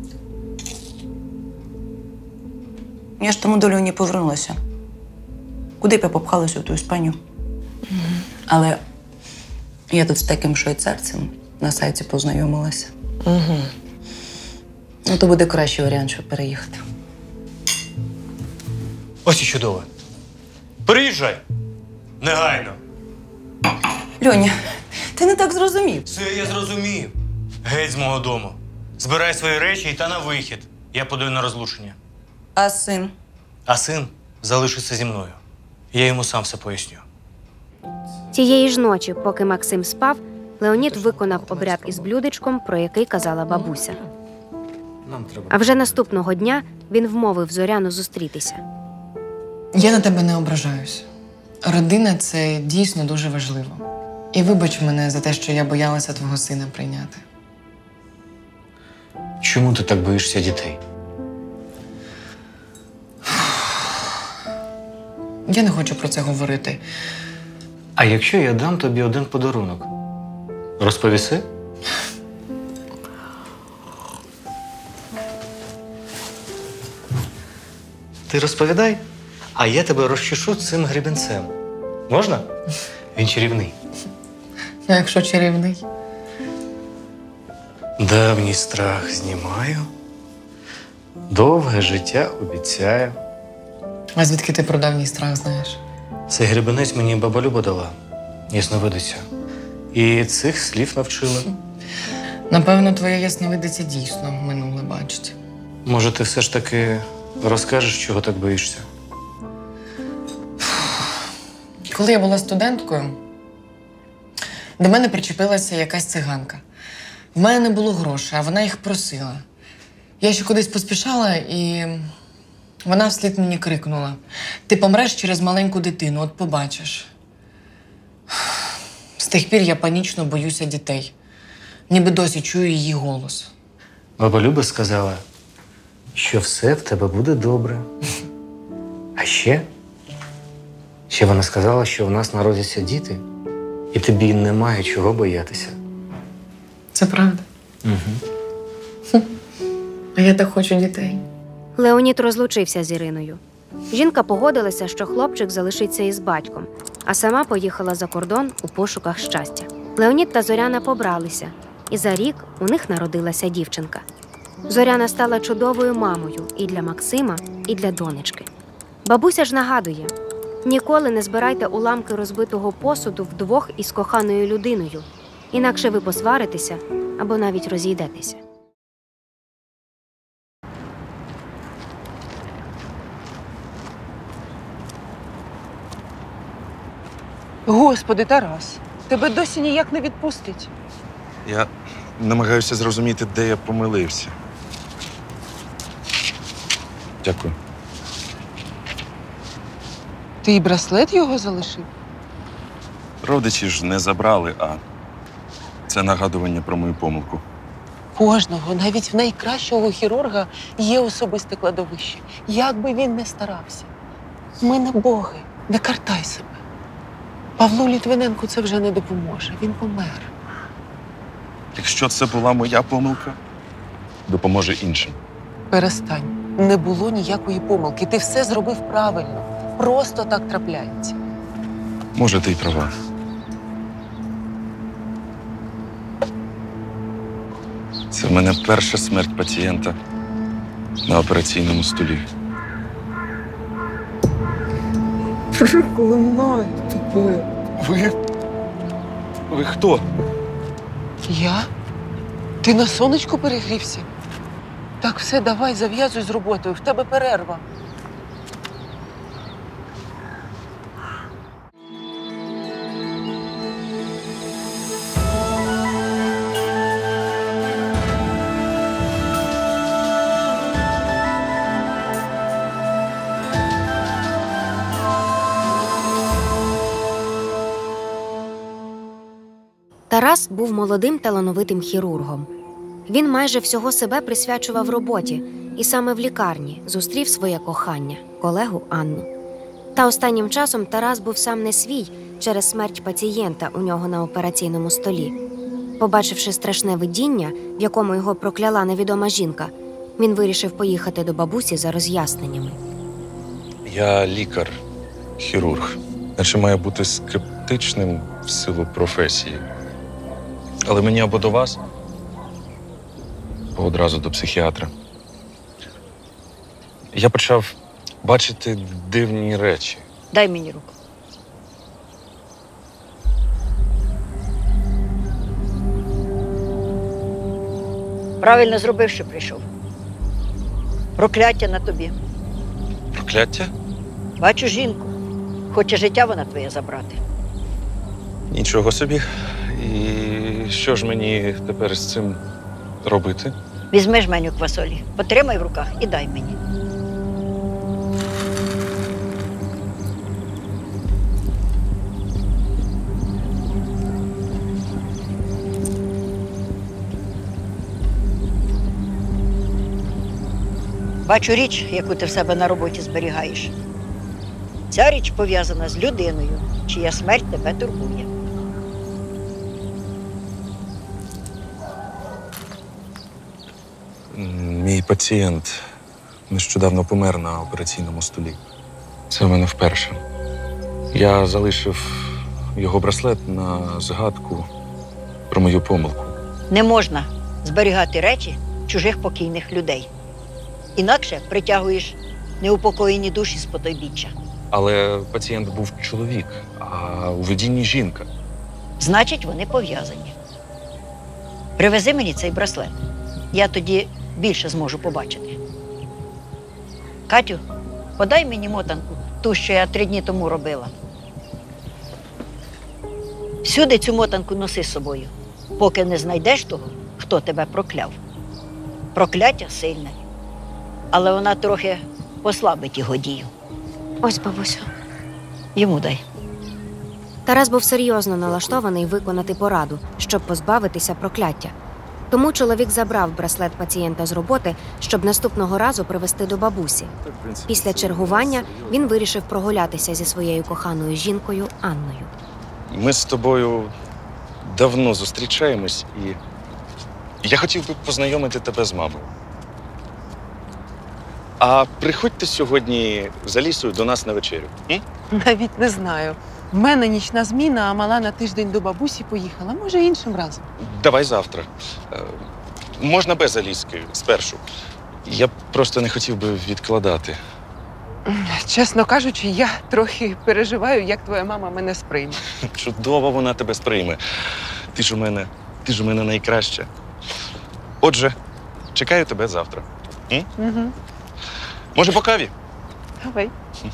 Я ж тому до Льоні повернулася. Куди б я попхалася в ту Іспанію? Але я тут з таким швейцарцем на сайті познайомилася. Угу. Ну, то буде кращий варіант, щоб переїхати. Ось і чудово. Переїжджай. Негайно. Льоня, ти не так зрозумів. Все я зрозумів. Геть з мого дому. Збирай свої речі і та на вихід. Я подаю на розлучення. А син? А син залишиться зі мною. Я йому сам все поясню. Тієї ж ночі, поки Максим спав, Леонід виконав обряд із блюдечком, про який казала бабуся. Нам треба. А вже наступного дня він вмовив Зоряну зустрітися. Я на тебе не ображаюсь. Родина – це дійсно дуже важливо. І вибач мене за те, що я боялася твого сина прийняти. Чому ти так боїшся дітей? Я не хочу про це говорити. А якщо я дам тобі один подарунок? Розповіси? Ти розповідай, а я тебе розчешу цим гребінцем. Можна? Він чарівний. Ну, якщо чарівний. Давній страх знімаю, довге життя обіцяю. А звідки ти про давній страх знаєш? Цей гребенець мені баба Люба дала, ясновидиця. І цих слів навчила. Напевно, твоя ясновидиця дійсно минуле бачить. Може, ти все ж таки розкажеш, чого так боїшся? Коли я була студенткою, до мене причепилася якась циганка. В мене не було грошей, а вона їх просила. Я ще кудись поспішала, і вона вслід мені крикнула: ти помреш через маленьку дитину, от побачиш. З тих пір я панічно боюся дітей. Ніби досі чую її голос. Баба Люба сказала, що все в тебе буде добре. А ще? Ще вона сказала, що в нас народяться діти, і тобі немає чого боятися. Це правда? Угу. А я так хочу дітей. Леонід розлучився з Іриною. Жінка погодилася, що хлопчик залишиться із батьком, а сама поїхала за кордон у пошуках щастя. Леонід та Зоряна побралися, і за рік у них народилася дівчинка. Зоряна стала чудовою мамою і для Максима, і для донечки. Бабуся ж нагадує: ніколи не збирайте уламки розбитого посуду вдвох із коханою людиною, інакше ви посваритеся або навіть розійдетеся. Господи, Тарас, тебе досі ніяк не відпустить. Я намагаюся зрозуміти, де я помилився. Дякую. Ти і браслет його залишив? Родичі ж не забрали, а це нагадування про мою помилку. Кожного, навіть в найкращого хірурга, є особисте кладовище. Як би він не старався. Ми не боги, не картай себе. Павлу Літвиненку це вже не допоможе. Він помер. Якщо це була моя помилка, допоможе іншим. Перестань. Не було ніякої помилки. Ти все зробив правильно. Просто так трапляється. Може, ти й права. Це в мене перша смерть пацієнта на операційному столі. Проклинаю тебе. Ви? Ви хто? Я? Ти на сонечку перегрівся? Так, все, давай, зав'язуй з роботою. В тебе перерва. Тарас був молодим талановитим хірургом. Він майже всього себе присвячував роботі, і саме в лікарні зустрів своє кохання – колегу Анну. Та останнім часом Тарас був сам не свій через смерть пацієнта у нього на операційному столі. Побачивши страшне видіння, в якому його прокляла невідома жінка, він вирішив поїхати до бабусі за роз'ясненнями. Я лікар, хірург. Наче має бути скептичним в силу професії. Але мені або до вас, або одразу до психіатра. Я почав бачити дивні речі. Дай мені руку. Правильно зробив, що прийшов. Прокляття на тобі. Прокляття? Бачу жінку. Хоче життя вона твоє забрати. Нічого собі. І що ж мені тепер з цим робити? Візьми жменю квасолі, потримай в руках і дай мені. Бачу річ, яку ти в себе на роботі зберігаєш. Ця річ пов'язана з людиною, чия смерть тебе турбує. Мій пацієнт нещодавно помер на операційному столі. Це в мене вперше. Я залишив його браслет на згадку про мою помилку. Не можна зберігати речі чужих покійних людей. Інакше притягуєш неупокоєні душі з потойбіччя. Але пацієнт був чоловік, а у видінні жінка. Значить, вони пов'язані. Привези мені цей браслет. Я тоді більше зможу побачити. Катю, подай мені мотанку, ту, що я три дні тому робила. Всюди цю мотанку носи з собою, поки не знайдеш того, хто тебе прокляв. Прокляття сильне, але вона трохи послабить його дію. Ось, бабусю. Йому дай. Тарас був серйозно налаштований виконати пораду, щоб позбавитися прокляття. Тому чоловік забрав браслет пацієнта з роботи, щоб наступного разу привезти до бабусі. Після чергування він вирішив прогулятися зі своєю коханою жінкою Анною. Ми з тобою давно зустрічаємось, і я хотів би познайомити тебе з мамою. А приходьте сьогодні за лісою до нас на вечерю. М? Навіть не знаю. В мене нічна зміна, а мала на тиждень до бабусі поїхала. Може, іншим разом. Давай завтра. Е, Можна без Аліски, спершу. Я просто не хотів би відкладати. Чесно кажучи, я трохи переживаю, як твоя мама мене сприйме. Чудово вона тебе сприйме. Ти ж у мене, ти ж у мене найкраща. Отже, чекаю тебе завтра. М? Угу. Може, по каві? Давай.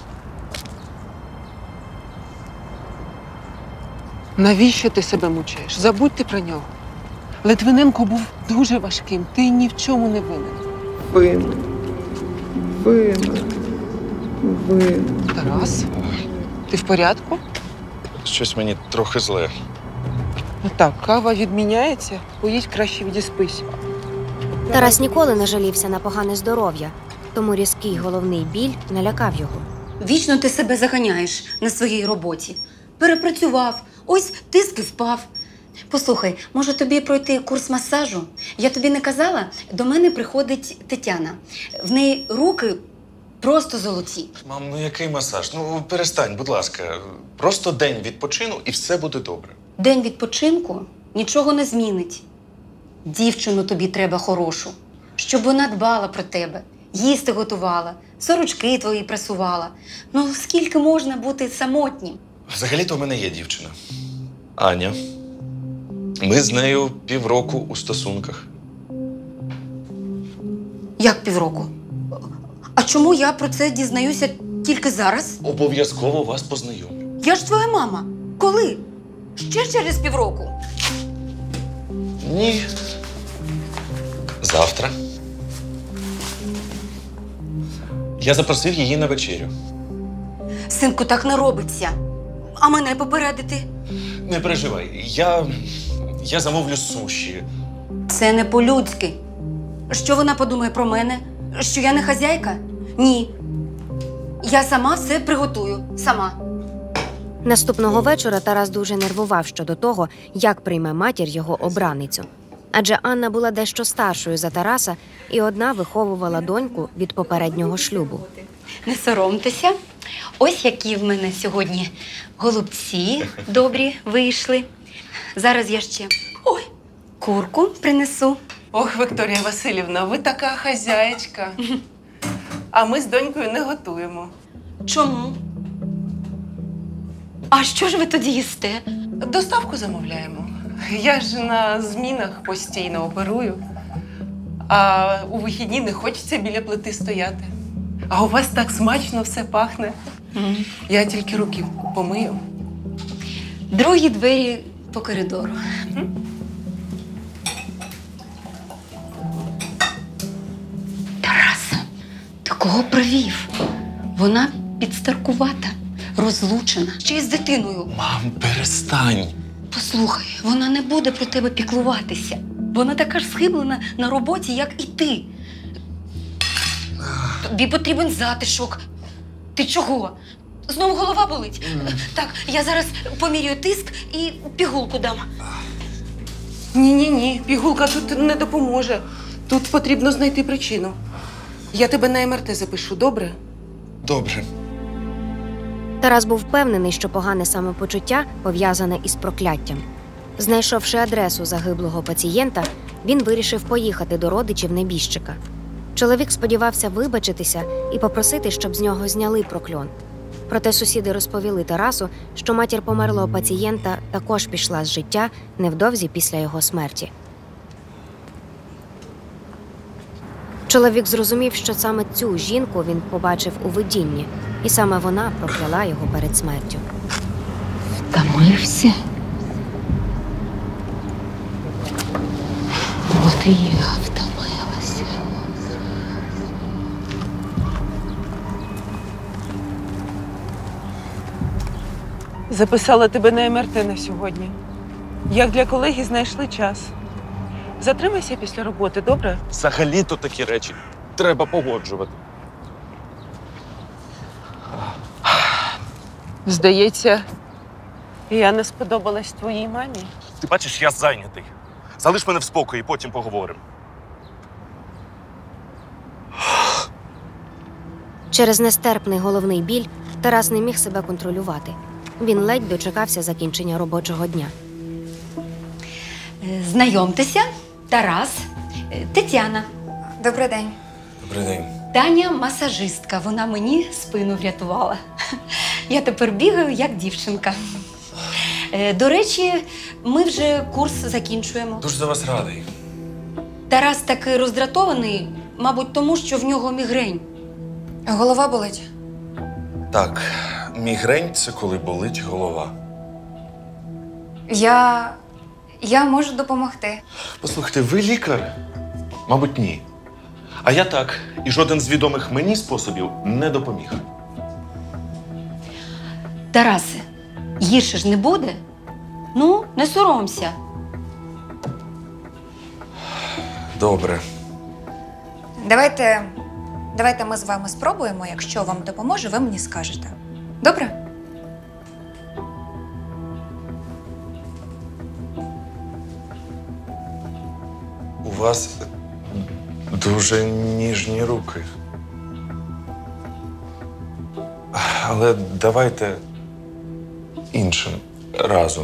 Навіщо ти себе мучаєш? Забудьте про нього. Литвиненко був дуже важким. Ти ні в чому не винен. Винен. Винен. Винен. Тарас, ти в порядку? Щось мені трохи зле. Ну так, кава відміняється. Поїдь краще відіспись. Тарас ніколи не жалівся на погане здоров'я, тому різкий головний біль налякав його. Вічно ти себе заганяєш на своїй роботі. Перепрацював, ось тиск і впав. Послухай, може тобі пройти курс масажу? Я тобі не казала, до мене приходить Тетяна. В неї руки просто золоті. Мам, ну який масаж? Ну перестань, будь ласка. Просто день відпочину і все буде добре. День відпочинку нічого не змінить. Дівчину тобі треба хорошу, щоб вона дбала про тебе, їсти готувала, сорочки твої прасувала. Ну, скільки можна бути самотнім? Взагалі-то у мене є дівчина. Аня. Ми з нею півроку у стосунках. Як півроку? А чому я про це дізнаюся тільки зараз? Обов'язково вас познайомлю. Я ж твоя мама. Коли? Ще через півроку? Ні. Завтра. Я запросив її на вечерю. Синку, так не робиться. А мене попередити? Не переживай, я. я замовлю суші. Це не по-людськи. Що вона подумає про мене? Що я не хазяйка? Ні. Я сама все приготую. Сама. Наступного вечора Тарас дуже нервував щодо того, як прийме матір його обраницю. Адже Анна була дещо старшою за Тараса і одна виховувала доньку від попереднього шлюбу. Не соромтеся. Ось які в мене сьогодні голубці добрі вийшли. Зараз я ще ой, курку принесу. Ох, Вікторія Васильівна, ви така хазяєчка. А ми з донькою не готуємо. Чому? А що ж ви тоді їсте? Доставку замовляємо. Я ж на змінах постійно оперую, а у вихідні не хочеться біля плити стояти. А у вас так смачно все пахне. Mm. Я тільки руки помию. Другі двері по коридору. Mm. Тараса, ти кого привів? Вона підстаркувата, розлучена, ще й з дитиною. Мам, перестань. Послухай, вона не буде про тебе піклуватися. Вона така ж схиблена на роботі, як і ти. Тобі потрібен затишок. Ти чого? Знову голова болить? Mm. Так, я зараз поміряю тиск і пігулку дам. Ні-ні-ні, пігулка тут не допоможе. Тут потрібно знайти причину. Я тебе на ем ер те запишу, добре? Добре. Тарас був впевнений, що погане самопочуття пов'язане із прокляттям. Знайшовши адресу загиблого пацієнта, він вирішив поїхати до родичів небіжчика. Чоловік сподівався вибачитися і попросити, щоб з нього зняли прокльон. Проте сусіди розповіли Тарасу, що матір померлого пацієнта також пішла з життя невдовзі після його смерті. Чоловік зрозумів, що саме цю жінку він побачив у видінні, і саме вона прокляла його перед смертю. Втомився? Я втомилася. Записала тебе на ем ер те на сьогодні. Як для колеги знайшли час. Затримайся після роботи, добре? Взагалі-то такі речі треба погоджувати. Здається, я не сподобалась твоїй мамі. Ти бачиш, я зайнятий. Залиш мене в спокої, потім поговоримо. Через нестерпний головний біль Тарас не міг себе контролювати. Він ледь дочекався закінчення робочого дня. Знайомтеся, Тарас, Тетяна. Добрий день. Добрий день. Таня масажистка, вона мені спину врятувала. Я тепер бігаю, як дівчинка. Е, До речі, ми вже курс закінчуємо. Дуже за вас радий. Тарас такий роздратований, мабуть, тому що в нього мігрень. Голова болить? Так, мігрень – це коли болить голова. Я... я можу допомогти. Послухайте, ви лікар? Мабуть, ні. А я так. І жоден з відомих мені способів не допоміг. Тарасе, гірше ж не буде? Ну, не соромся. Добре. Давайте, давайте ми з вами спробуємо. Якщо вам допоможе, ви мені скажете. Добре? У вас дуже ніжні руки. Але давайте іншим разом.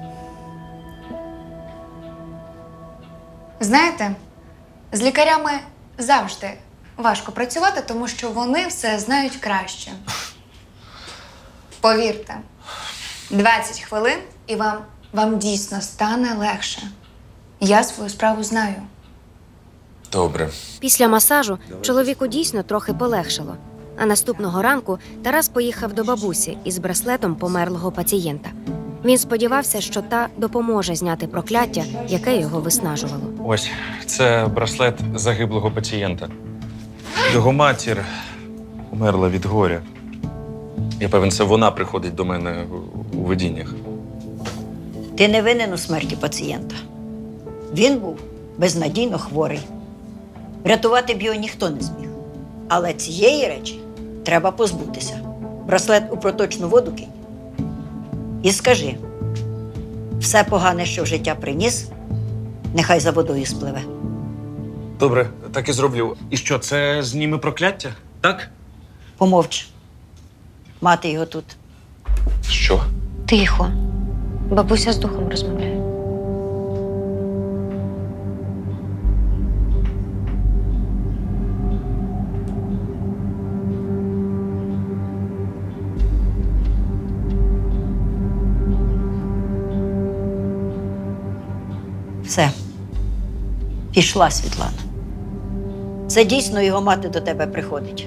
Знаєте, з лікарями завжди важко працювати, тому що вони все знають краще. Повірте, двадцять хвилин і вам, вам дійсно стане легше. Я свою справу знаю. Добре. Після масажу чоловіку дійсно трохи полегшало. А наступного ранку Тарас поїхав до бабусі із браслетом померлого пацієнта. Він сподівався, що та допоможе зняти прокляття, яке його виснажувало. Ось, це браслет загиблого пацієнта. Його матір померла від горя. Я певен, це вона приходить до мене у видіннях. Ти не винен у смерті пацієнта. Він був безнадійно хворий. Врятувати б його ніхто не зміг. Але цієї речі треба позбутися. Браслет у проточну воду кинь. І скажи, все погане, що в життя приніс, нехай за водою спливе. Добре, так і зроблю. І що, це зніме прокляття? Так? Помовч. Мати його тут. Що? Тихо. Бабуся з духом розмовляє. Все. Пішла Світлана. Це дійсно його мати до тебе приходить.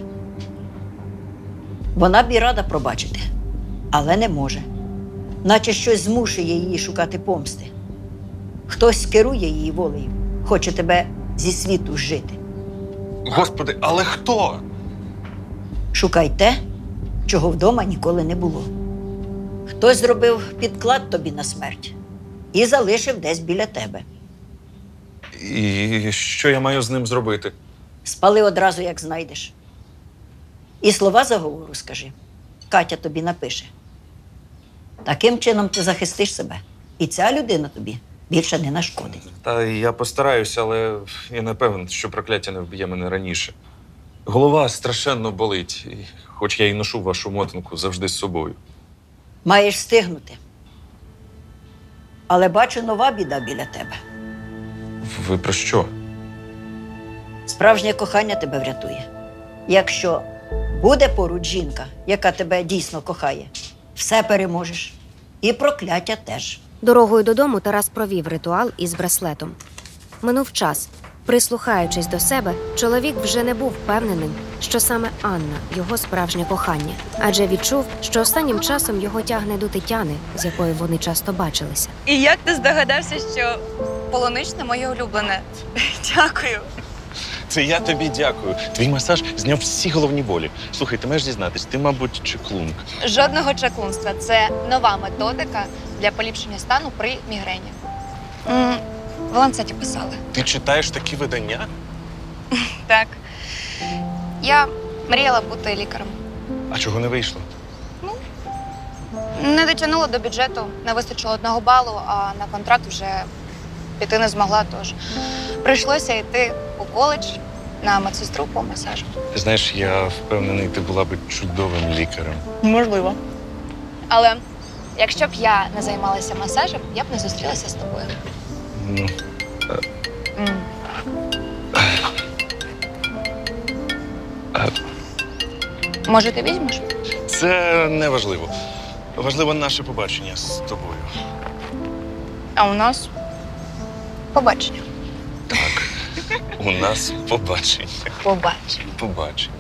Вона б і рада пробачити, але не може. Наче щось змушує її шукати помсти. Хтось керує її волею, хоче тебе зі світу зжити. Господи, але хто? Шукай те, чого вдома ніколи не було. Хтось зробив підклад тобі на смерть і залишив десь біля тебе. І що я маю з ним зробити? Спали одразу, як знайдеш. І слова заговору скажи. Катя тобі напише. Таким чином ти захистиш себе. І ця людина тобі більше не нашкодить. Та я постараюся, але я не певен, що прокляття не вб'є мене раніше. Голова страшенно болить, і хоч я й ношу вашу мотанку завжди з собою. Маєш встигнути. Але бачу, нова біда біля тебе. Ви про що? Справжнє кохання тебе врятує. Якщо буде поруч жінка, яка тебе дійсно кохає, все переможеш. І прокляття теж. Дорогою додому Тарас провів ритуал із браслетом. Минув час. Прислухаючись до себе, чоловік вже не був впевненим, що саме Анна – його справжнє кохання. Адже відчув, що останнім часом його тягне до Тетяни, з якою вони часто бачилися. І як ти здогадався, що полуничне моє улюблене. Дякую. Це я тобі дякую. Твій масаж зняв всі головні болі. Слухай, ти маєш дізнатись, ти, мабуть, чаклунг. Жодного чаклунства. Це нова методика для поліпшення стану при мігрені. М, В ланцеті писали. Ти читаєш такі видання? Так. Я мріяла бути лікарем. А чого не вийшло? Не дотягнула до бюджету, не вистачило одного балу, а на контракт вже піти не змогла, тож прийшлося йти у коледж на медсестру по масажу. Ти знаєш, я впевнений, ти була б чудовим лікарем. Можливо. Але якщо б я не займалася масажем, я б не зустрілася з тобою. Ну, М. а, Може, ти візьмеш? це не важливо. Важливо наше побачення з тобою. А у нас побачення. Так, у нас побачення. Побачення. Побачення.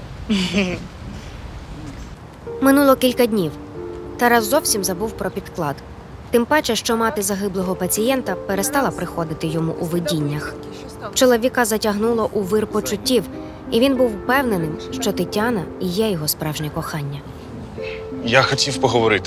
Минуло кілька днів. Тарас зовсім забув про підклад. Тим паче, що мати загиблого пацієнта перестала приходити йому у видіннях. Чоловіка затягнуло у вир почуттів, і він був впевненим, що Тетяна і є його справжнє кохання. Я хотів поговорити.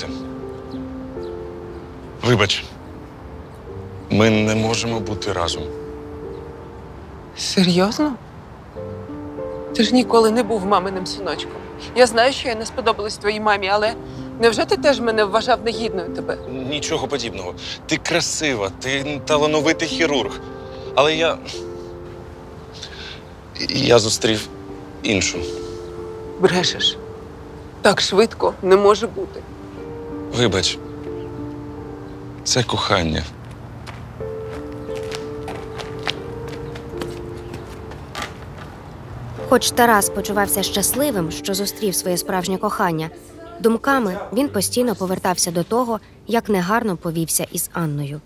Вибач, ми не можемо бути разом. Серйозно? Ти ж ніколи не був маминим синочком. Я знаю, що я не сподобалась твоїй мамі, але невже ти теж мене вважав негідною тебе? Нічого подібного. Ти красива, ти талановитий хірург. Але я. Я зустрів іншу. Брешеш. Так швидко не може бути. Вибач, це кохання. Хоч Тарас почувався щасливим, що зустрів своє справжнє кохання, думками він постійно повертався до того, як негарно повівся із Анною.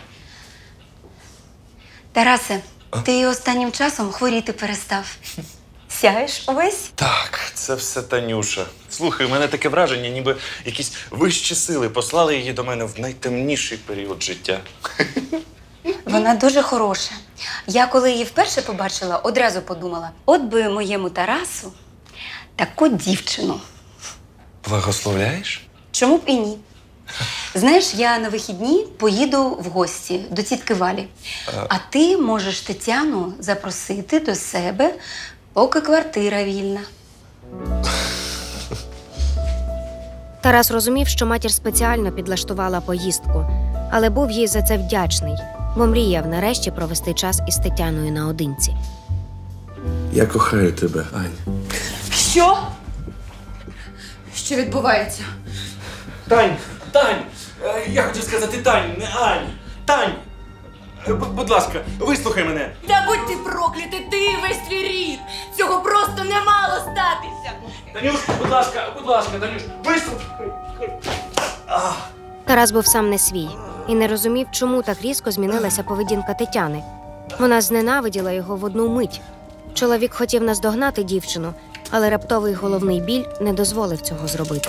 Тарасе, ти останнім часом хворіти перестав. Сяєш увесь? Так, це все Танюша. Слухай, у мене таке враження, ніби якісь вищі сили послали її до мене в найтемніший період життя. Вона дуже хороша. Я коли її вперше побачила, одразу подумала, от би моєму Тарасу таку дівчину. Благословляєш? Чому б і ні? Знаєш, я на вихідні поїду в гості до тітки Валі. А ти можеш Тетяну запросити до себе, поки квартира вільна. Тарас розумів, що матір спеціально підлаштувала поїздку, але був їй за це вдячний, бо мріяв нарешті провести час із Тетяною наодинці. Я кохаю тебе, Ань. Що? Що відбувається? Тань, Тань! Е, Я хотів сказати Тань, не Ань. Тань! Е, бу- Будь ласка, вислухай мене. Та будь ти проклятий, ти і весь твій рід! Цього просто не мало статися! Танюш, будь ласка, будь ласка, Танюш, вислухай. А, Тарас був сам не свій і не розумів, чому так різко змінилася поведінка Тетяни. Вона зненавиділа його в одну мить. Чоловік хотів наздогнати дівчину, але раптовий головний біль не дозволив цього зробити.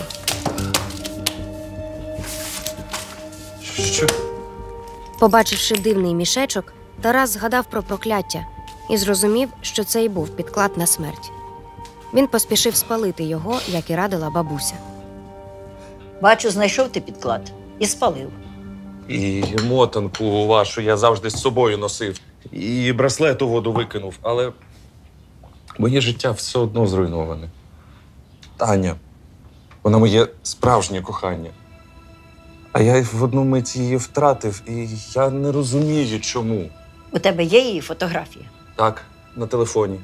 Що? Побачивши дивний мішечок, Тарас згадав про прокляття і зрозумів, що це й був підклад на смерть. Він поспішив спалити його, як і радила бабуся. Бачу, знайшов ти підклад і спалив. І мотанку вашу я завжди з собою носив. І браслет у воду викинув, але моє життя все одно зруйноване. Таня, вона моє справжнє кохання. А я в одну мить її втратив, і я не розумію, чому. У тебе є її фотографія? Так, на телефоні.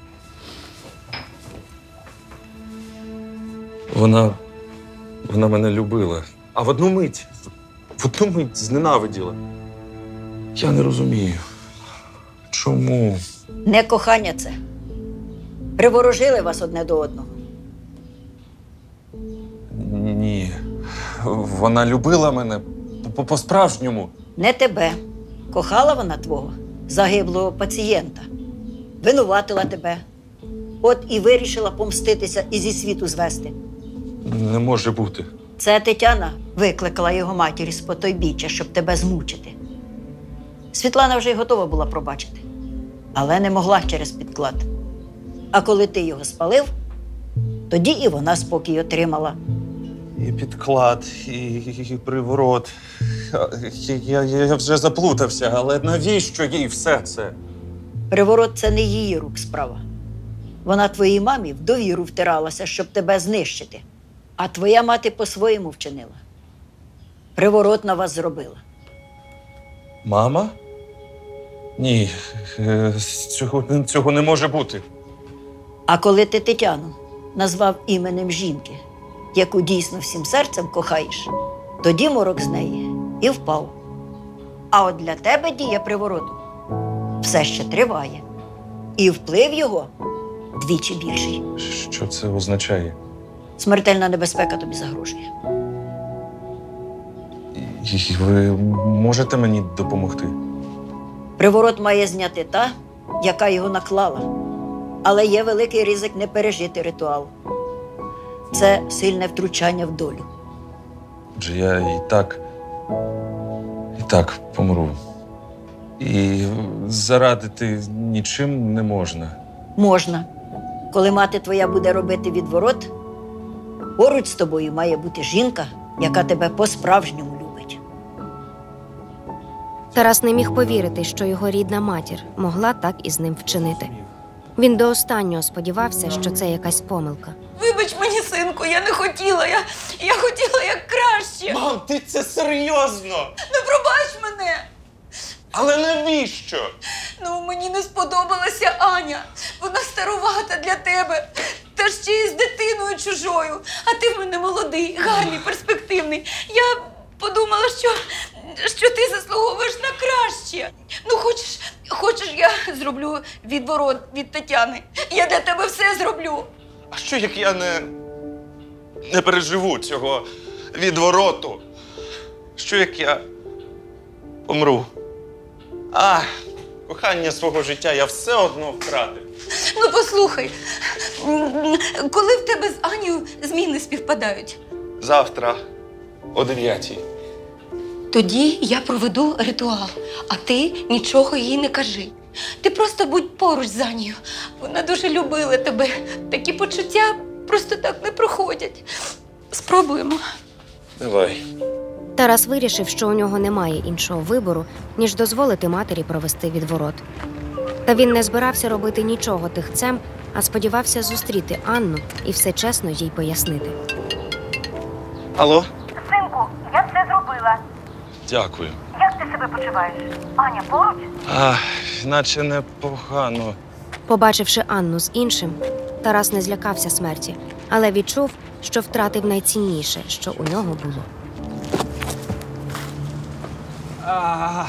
Вона. Вона мене любила. А в одну мить, в одну мить зненавиділа. Я не розумію. Чому? Не кохання це. Приворожили вас одне до одного. Ні. Вона любила мене по- по-справжньому. Не тебе. Кохала вона твого загиблого пацієнта. Винуватила тебе. От і вирішила помститися і зі світу звести. Не може бути. Це Тетяна викликала його матір із потойбіччя, щоб тебе змучити. Світлана вже й готова була пробачити, але не могла через підклад. А коли ти його спалив, тоді і вона спокій отримала. І підклад, і, і приворот. Я, я, я вже заплутався, але навіщо їй все це? Приворот – це не її рук справа. Вона твоїй мамі в довіру втиралася, щоб тебе знищити. А твоя мати по-своєму вчинила. Приворот на вас зробила. Мама? Ні, е, цього, цього не може бути. А коли ти Тетяну назвав іменем жінки, яку дійсно всім серцем кохаєш, тоді морок з неї і впав. А от для тебе дія привороту все ще триває. І вплив його двічі більший. Що це означає? Смертельна небезпека тобі загрожує. І ви можете мені допомогти? Приворот має зняти та, яка його наклала. Але є великий ризик не пережити ритуал. Це сильне втручання в долю. Адже я і так, і так помру. І зарадити нічим не можна. Можна. Коли мати твоя буде робити відворот, поруч з тобою має бути жінка, яка тебе по-справжньому любить. Тарас не міг повірити, що його рідна матір могла так із ним вчинити. Він до останнього сподівався, що це якась помилка. Вибач мені, синку, я не хотіла. Я, я хотіла як краще. Мам, ти це серйозно? Не пробач мене. Але навіщо? Ну, мені не сподобалася Аня. Вона старувата для тебе. Та ще й з дитиною чужою. А ти в мене молодий, гарний, перспективний. Я подумала, що, що ти заслуговуєш на краще. Ну, хочеш, хочеш, я зроблю відворот від Тетяни. Я для тебе все зроблю. А що, як я не, не переживу цього відвороту? Що, як я помру? А, кохання свого життя я все одно втратив. Ну, послухай, коли в тебе з Анією зміни співпадають? Завтра о дев'ятій. Тоді я проведу ритуал, а ти нічого їй не кажи. Ти просто будь поруч з Анією. Вона дуже любила тебе. Такі почуття просто так не проходять. Спробуємо. Давай. Тарас вирішив, що у нього немає іншого вибору, ніж дозволити матері провести відворот. Та він не збирався робити нічого тихцем, а сподівався зустріти Анну і все чесно їй пояснити. Алло? Синку, я все зробила. Дякую. Як ти себе почуваєш? Аня поруч? А, наче непогано. Побачивши Анну з іншим, Тарас не злякався смерті, але відчув, що втратив найцінніше, що у нього було. А...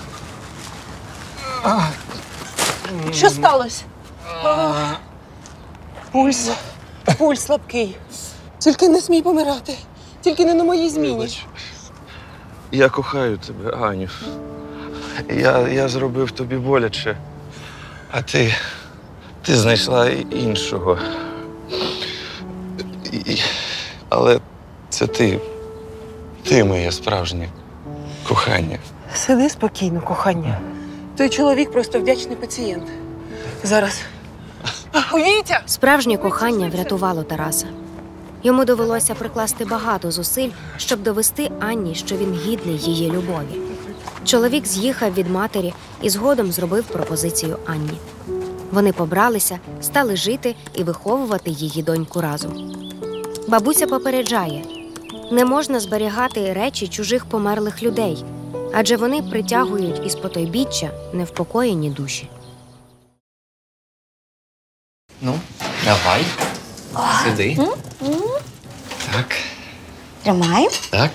А... Що сталося? А... Пульс. Пульс слабкий. Тільки не смій помирати. Тільки не на моїй зміні. Вибач. Я кохаю тебе, Аню. Я, я зробив тобі боляче, а ти, ти знайшла іншого. І, але це ти, ти моє справжнє кохання. Сиди спокійно, кохання. Той чоловік просто вдячний пацієнт. Зараз. Вітя! Справжнє кохання врятувало Тараса. Йому довелося прикласти багато зусиль, щоб довести Анні, що він гідний її любові. Чоловік з'їхав від матері і згодом зробив пропозицію Анні. Вони побралися, стали жити і виховувати її доньку разом. Бабуся попереджає – не можна зберігати речі чужих померлих людей, адже вони притягують із потойбіччя невпокоєні душі. Ну, давай. Сиди. Так. Тримай. Так.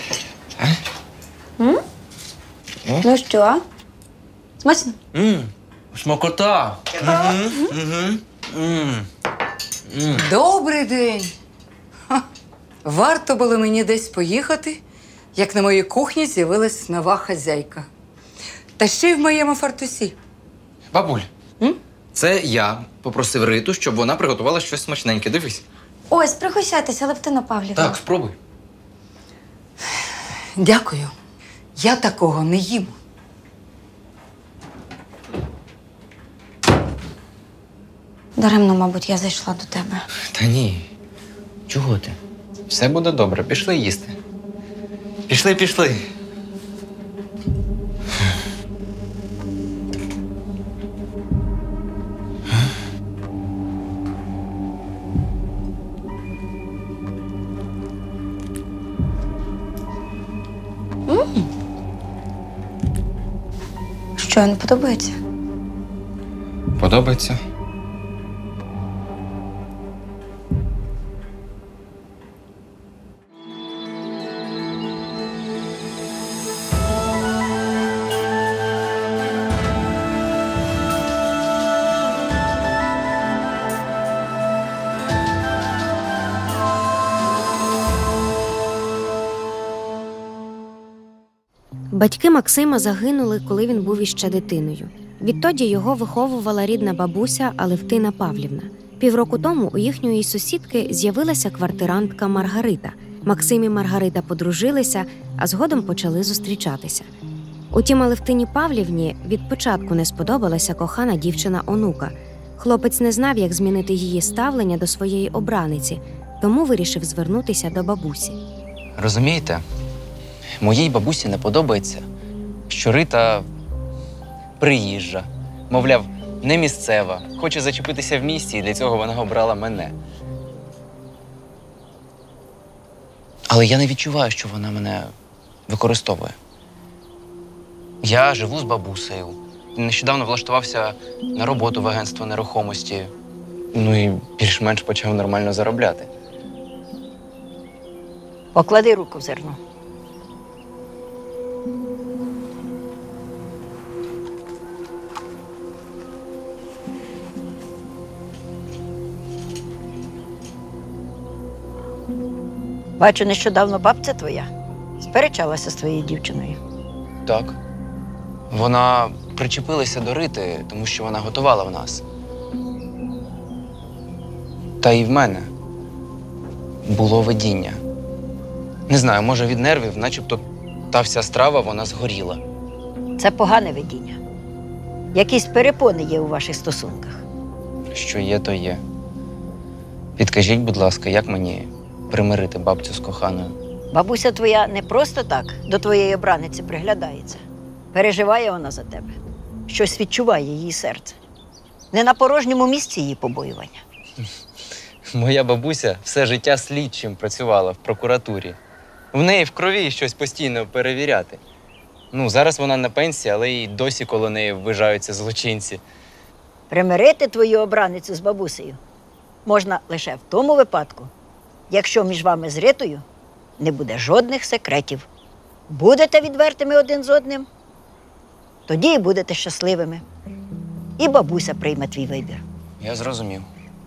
М? Ну що? Смачно? Мм, смакота. Мгм, мгм, мм. Мм. Добрий день. Ха. Варто було мені десь поїхати, як на моїй кухні з'явилась нова хазяйка. Та ще й в моєму фартусі. Бабуль, це я попросив Риту, щоб вона приготувала щось смачненьке. Дивись. Ось, пригощайтеся, Левтина Павлівна. Так, спробуй. Дякую. Я такого не їм. Даремно, мабуть, я зайшла до тебе. Та ні. Чого ти? Все буде добре. Пішли їсти. Пішли, пішли. М. Що, не подобається? Подобається? Батьки Максима загинули, коли він був іще дитиною. Відтоді його виховувала рідна бабуся Алевтина Павлівна. Півроку тому у їхньої сусідки з'явилася квартирантка Маргарита. Максим і Маргарита подружилися, а згодом почали зустрічатися. Утім, Алевтині Павлівні від початку не сподобалася кохана дівчина онука. Хлопець не знав, як змінити її ставлення до своєї обраниці, тому вирішив звернутися до бабусі. Розумієте, моїй бабусі не подобається, що Рита приїжджа, мовляв, не місцева, хоче зачепитися в місті, і для цього вона обрала мене. Але я не відчуваю, що вона мене використовує. Я живу з бабусею. Нещодавно влаштувався на роботу в агентство нерухомості. Ну і більш-менш почав нормально заробляти. Поклади руку в зерно. Бачу, нещодавно бабця твоя сперечалася з твоєю дівчиною. Так. Вона причепилася до Рити, тому що вона готувала в нас. Та і в мене було видіння. Не знаю, може від нервів, начебто та вся страва, вона згоріла. Це погане видіння. Якісь перепони є у ваших стосунках. Що є, то є. Підкажіть, будь ласка, як мені примирити бабцю з коханою? Бабуся твоя не просто так до твоєї обраниці приглядається. Переживає вона за тебе. Щось відчуває її серце. Не на порожньому місці її побоювання. Моя бабуся все життя слідчим працювала в прокуратурі. В неї в крові щось постійно перевіряти. Ну, зараз вона на пенсії, але й досі коло неї ввижаються злочинці. Примирити твою обраницю з бабусею можна лише в тому випадку, якщо між вами з Ритою не буде жодних секретів. Будете відвертими один з одним, тоді і будете щасливими. І бабуся прийме твій вибір. Я зрозумів.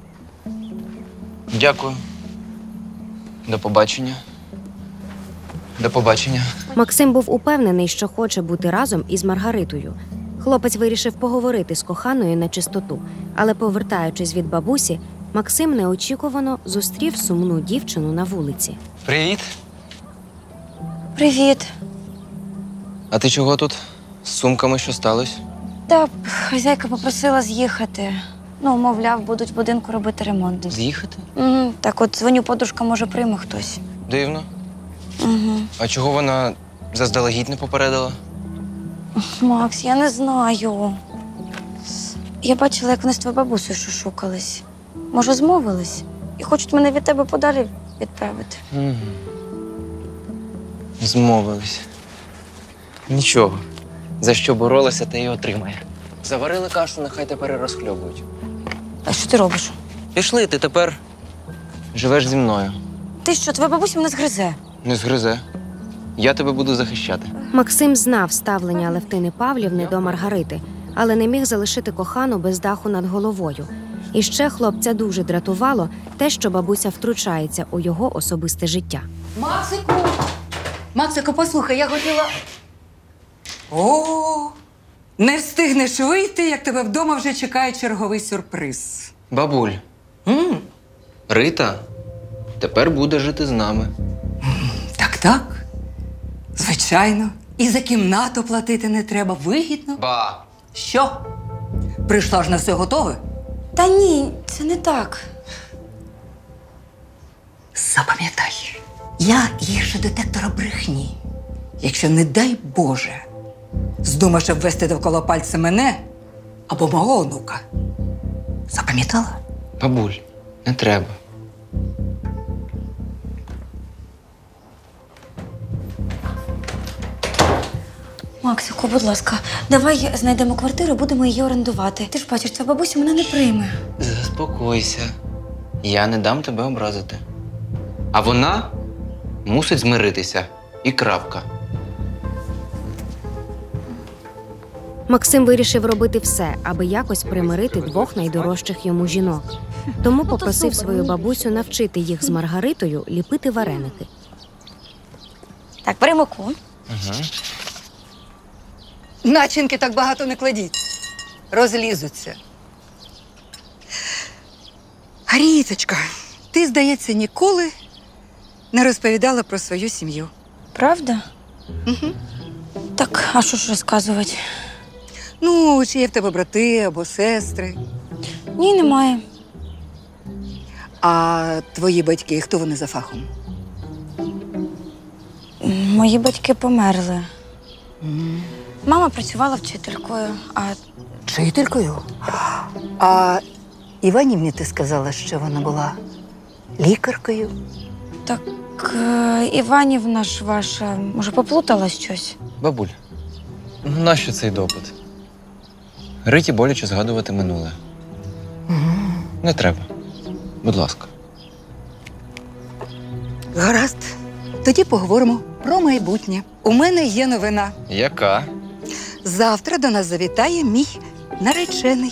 Дякую. До побачення. До побачення. Максим був упевнений, що хоче бути разом із Маргаритою. Хлопець вирішив поговорити з коханою на чистоту, але, повертаючись від бабусі, Максим неочікувано зустрів сумну дівчину на вулиці. Привіт. Привіт. А ти чого тут? З сумками що сталося? Та хазяйка попросила з'їхати. Ну, мовляв, будуть в будинку робити ремонт. З'їхати? Угу. Так от дзвоню, подружка, може, прийме хтось. Дивно. Угу. А чого вона заздалегідь не попередила? Макс, я не знаю. Я бачила, як вони з твоєю бабусею шушукались. Може, змовились? І хочуть мене від тебе подалі відправити. Угу. Змовились. Нічого. За що боролася, те й отримає. Заварили кашу, нехай тепер і розхльобують. А що ти робиш? Пішли, ти тепер живеш зі мною. Ти що, твоя бабуся мене згризе? Не згризе. Я тебе буду захищати. Максим знав ставлення Алевтини Павлівни до Маргарити, але не міг залишити кохану без даху над головою. І ще хлопця дуже дратувало те, що бабуся втручається у його особисте життя. Максику! Максику, послухай, я хотіла. О, не встигнеш вийти, як тебе вдома вже чекає черговий сюрприз. Бабуль, М? Рита тепер буде жити з нами. Так, так. Звичайно. І за кімнату платити не треба. Вигідно. Ба! Що? Прийшла ж на все готове? Та ні, це не так. Запам'ятай, я гірше детектора брехні. Якщо, не дай Боже, здумаєш обвести довкола пальця мене або мого онука. Запам'ятала? Бабуль, не треба. Максику, будь ласка, давай знайдемо квартиру, будемо її орендувати. Ти ж бачиш, ця бабуся мене не прийме. Заспокойся. Я не дам тебе образити. А вона мусить змиритися. І крапка. Максим вирішив робити все, аби якось примирити двох найдорожчих йому жінок. Тому попросив свою бабусю навчити їх з Маргаритою ліпити вареники. Так, бери муку. Угу. Начинки так багато не кладіть. Розлізуться. Ріточка, ти, здається, ніколи не розповідала про свою сім'ю. Правда? Угу. Так, а що ж розказувати? Ну, чи є в тебе брати або сестри? Ні, немає. А твої батьки, хто вони за фахом? Мої батьки померли. Мама працювала вчителькою, а Вчителькою? А Іванівні ти сказала, що вона була лікаркою? так е, Іванівна ж ваша, може, поплутала щось? Бабуль, нащо цей допит? Риті боляче згадувати минуле. Не треба. Будь ласка. Гаразд. Тоді поговоримо про майбутнє. У мене є новина. Яка? Завтра до нас завітає мій наречений.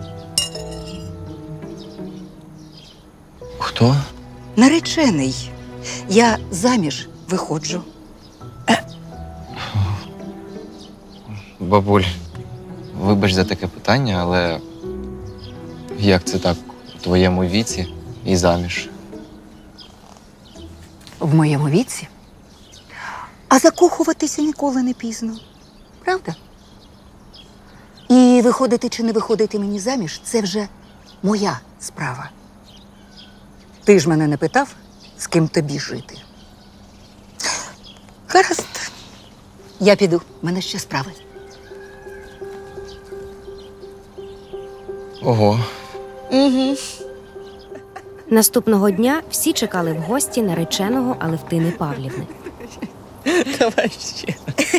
Хто? Наречений. Я заміж виходжу. Бабуль, вибач за таке питання, але як це так у твоєму віці і заміж? В моєму віці? А закохуватися ніколи не пізно. Правда? І виходити чи не виходити мені заміж – це вже моя справа. Ти ж мене не питав, з ким тобі жити. Гаразд. Я піду. В мене ще справи. Ого. Угу. Наступного дня всі чекали в гості нареченого Алевтини Павлівни. Давай ще.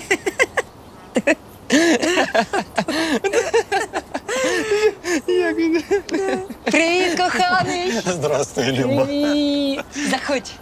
Привіт, коханий! Здравствуй, Люба. Привіт! Заходь.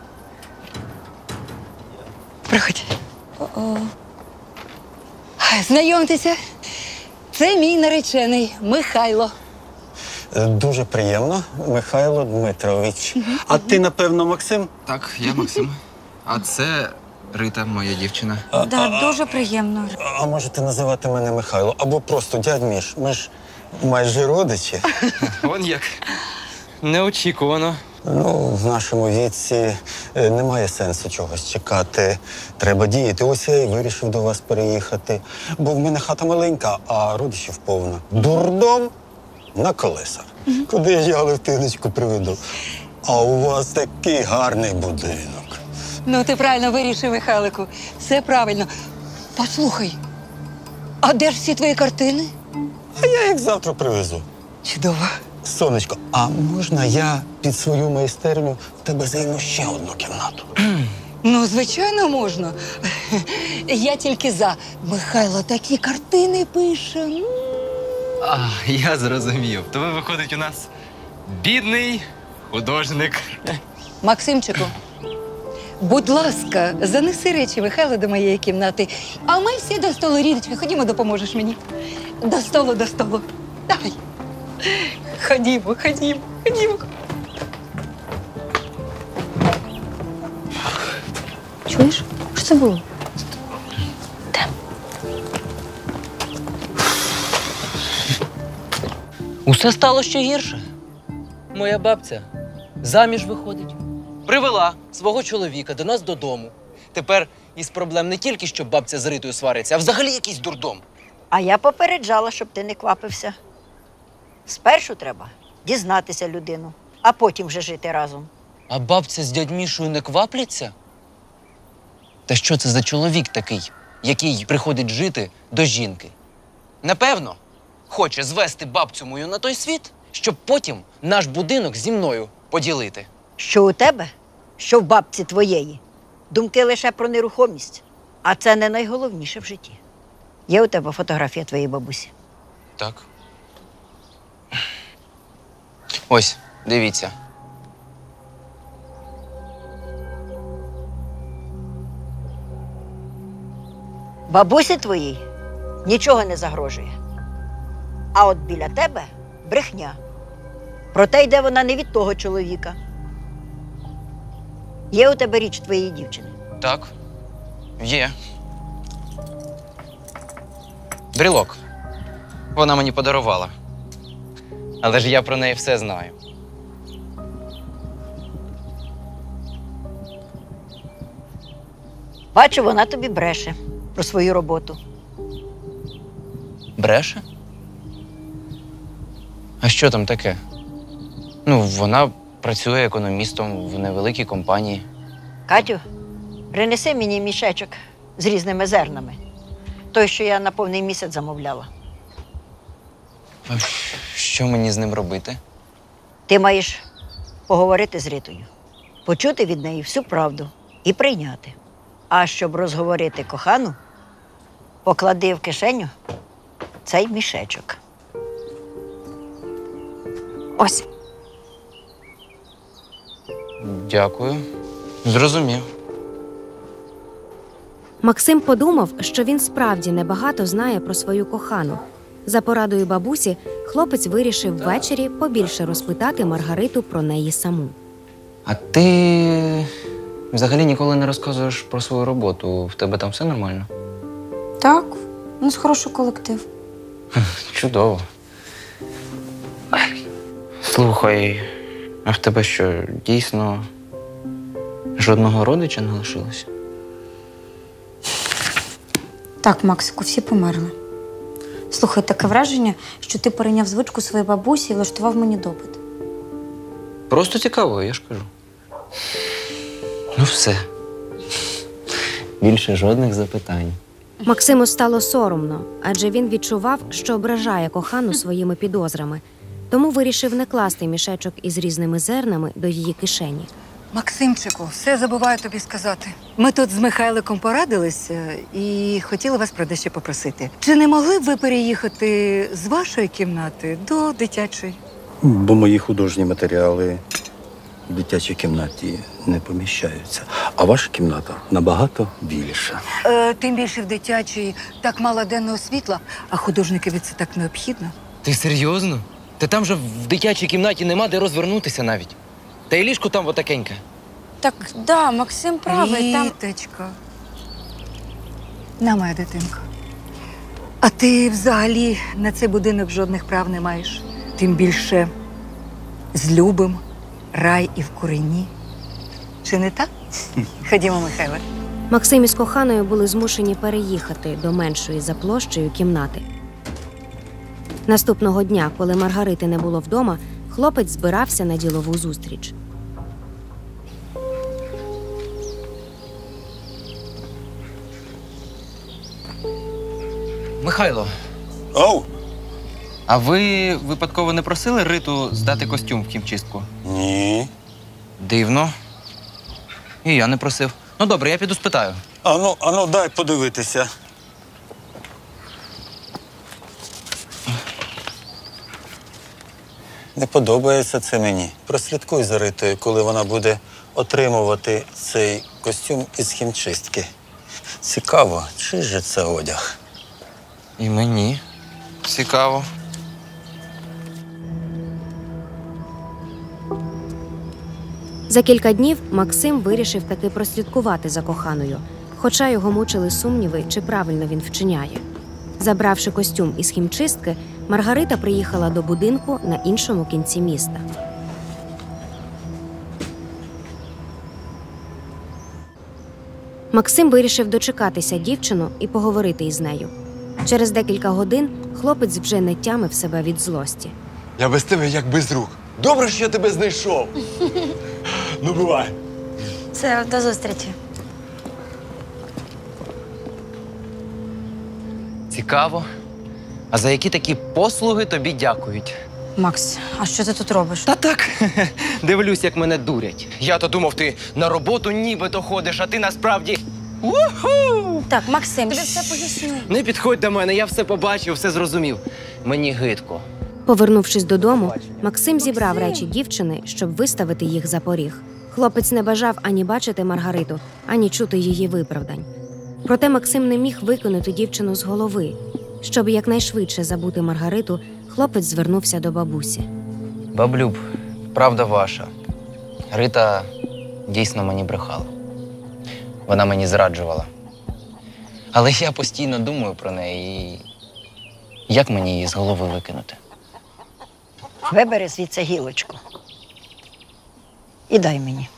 Проходь. О-о. Знайомтеся. Це мій наречений Михайло. Дуже приємно, Михайло Дмитрович. А ти, напевно, Максим? Так, я Максим. А це Рита, моя дівчина. Да, дуже приємно. А можете називати мене Михайло? Або просто дядь Міш. Ми ж майже родичі. Вон як. Неочікувано. Ну, в нашому віці е, немає сенсу чогось чекати. Треба діяти. Ось я і вирішив до вас переїхати. Бо в мене хата маленька, а родичів повно. Дурдом на колесах. Куди я Левтиночку приведу? А у вас такий гарний будинок. Ну, ти правильно вирішив, Михайлику. Все правильно. Послухай, а де ж всі твої картини? А я їх завтра привезу. Чудово. Сонечко, а можна я під свою майстерню в тебе займу ще одну кімнату? Ну, звичайно, можна. Я тільки за. Михайло такі картини пише. Ну. А, я зрозумів. То ви, виходить, у нас бідний художник. Максимчику, будь ласка, занеси речі Михайла до моєї кімнати. А ми всі до столу, Рідочка, ходімо, допоможеш мені. До столу, до столу. Давай. Ходімо, ходімо, ходімо. Чуєш? Що це було? Усе стало ще гірше. Моя бабця заміж виходить. Привела свого чоловіка до нас додому. Тепер із проблем не тільки, що бабця з Ритою свариться, а взагалі якийсь дурдом. А я попереджала, щоб ти не квапився. Спершу треба дізнатися людину, а потім вже жити разом. А бабця з дядь Мішою не квапляться? Та що це за чоловік такий, який приходить жити до жінки? Напевно, хоче звести бабцю мою на той світ, щоб потім наш будинок зі мною поділити. Що у тебе, що в бабці твоєї, думки лише про нерухомість. А це не найголовніше в житті. Є у тебе фотографія твоєї бабусі? Так. Ось, дивіться. Бабусі твоїй нічого не загрожує. А от біля тебе брехня. Проте йде вона не від того чоловіка. Є у тебе річ твоєї дівчини? Так, є. Брелок. Вона мені подарувала. Але ж я про неї все знаю. Бачу, вона тобі бреше про свою роботу. Бреше? А що там таке? Ну, вона працює економістом в невеликій компанії. Катю, принеси мені мішечок з різними зернами. Той, що я на повний місяць замовляла. А що мені з ним робити? Ти маєш поговорити з Ритою, почути від неї всю правду і прийняти. А щоб розговорити кохану, поклади в кишеню цей мішечок. Ось. Дякую. Зрозумів. Максим подумав, що він справді небагато знає про свою кохану. За порадою бабусі, хлопець вирішив ввечері побільше розпитати Маргариту про неї саму. А ти взагалі ніколи не розказуєш про свою роботу. В тебе там все нормально? Так, у нас хороший колектив. Чудово. Слухай, а в тебе що, дійсно жодного родича не лишилося? Так, Максику, всі померли. Слухай, таке враження, що ти перейняв звичку своєї бабусі і влаштував мені допит. Просто цікаво, я ж кажу. Ну все. Більше жодних запитань. Максиму стало соромно, адже він відчував, що ображає кохану своїми підозрами. Тому вирішив не класти мішечок із різними зернами до її кишені. Максимчику, все забуваю тобі сказати. Ми тут з Михайликом порадилися і хотіли вас про дещо попросити. Чи не могли б ви переїхати з вашої кімнати до дитячої? Бо мої художні матеріали в дитячій кімнаті не поміщаються. А ваша кімната набагато більша. Е, тим більше в дитячій так мало денного світла, а художникові це так необхідно. Ти серйозно? Та там же в дитячій кімнаті нема де розвернутися навіть. Та й ліжко там отакеньке. Так, да, Максим правий. Там... Ріточка. На, моя дитинка. А ти взагалі на цей будинок жодних прав не маєш. Тим більше з любим, рай і в курені. Чи не так? Ходімо, Михайле. Максим із коханою були змушені переїхати до меншої за площею кімнати. Наступного дня, коли Маргарити не було вдома, хлопець збирався на ділову зустріч. Михайло. Оу! А ви випадково не просили Риту здати костюм в хімчистку? Ні. Дивно. І я не просив. Ну добре, я піду спитаю. Ану, ану, дай подивитися. Не подобається це мені. Прослідкуй за Ритою, коли вона буде отримувати цей костюм із хімчистки. Цікаво, чий же це одяг? І мені цікаво. За кілька днів Максим вирішив таки прослідкувати за коханою, хоча його мучили сумніви, чи правильно він вчиняє. Забравши костюм із хімчистки, Маргарита приїхала до будинку на іншому кінці міста. Максим вирішив дочекатися дівчину і поговорити із нею. Через декілька годин хлопець вже не тямив себе від злості. Я без тебе як без рук. Добре, що я тебе знайшов. Ну, бувай. Все, до зустрічі. Цікаво. А за які такі послуги тобі дякують? Макс, а що ти тут робиш? Та так, дивлюсь, як мене дурять. Я-то думав, ти на роботу нібито ходиш, а ти насправді. Уху! Так, Максим, тобі все поясню. Не підходь до мене, я все побачив, все зрозумів. Мені гидко. Повернувшись додому, Максим зібрав речі дівчини, щоб виставити їх за поріг. Хлопець не бажав ані бачити Маргариту, ані чути її виправдань. Проте Максим не міг викинути дівчину з голови. Щоб якнайшвидше забути Маргариту, хлопець звернувся до бабусі. Баблюб, правда ваша. Рита дійсно мені брехала. Вона мені зраджувала. Але я постійно думаю про неї і як мені її з голови викинути? Вибери звідси гілочку. І дай мені.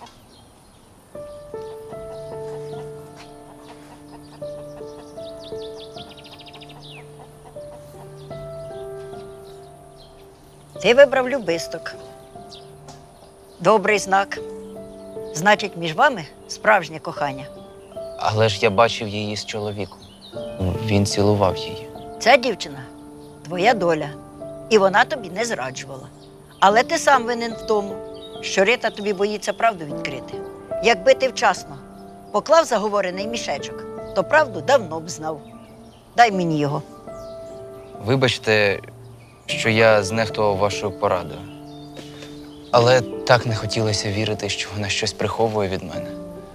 Ти вибрав любисток. Добрий знак. Значить, між вами справжнє кохання. Але ж я бачив її з чоловіком. Він цілував її. Ця дівчина твоя доля. І вона тобі не зраджувала. Але ти сам винен в тому, що Рита тобі боїться правду відкрити. Якби ти вчасно поклав заговорений мішечок, то правду давно б знав. Дай мені його. Вибачте, що я знехтував вашою порадою. Але так не хотілося вірити, що вона щось приховує від мене.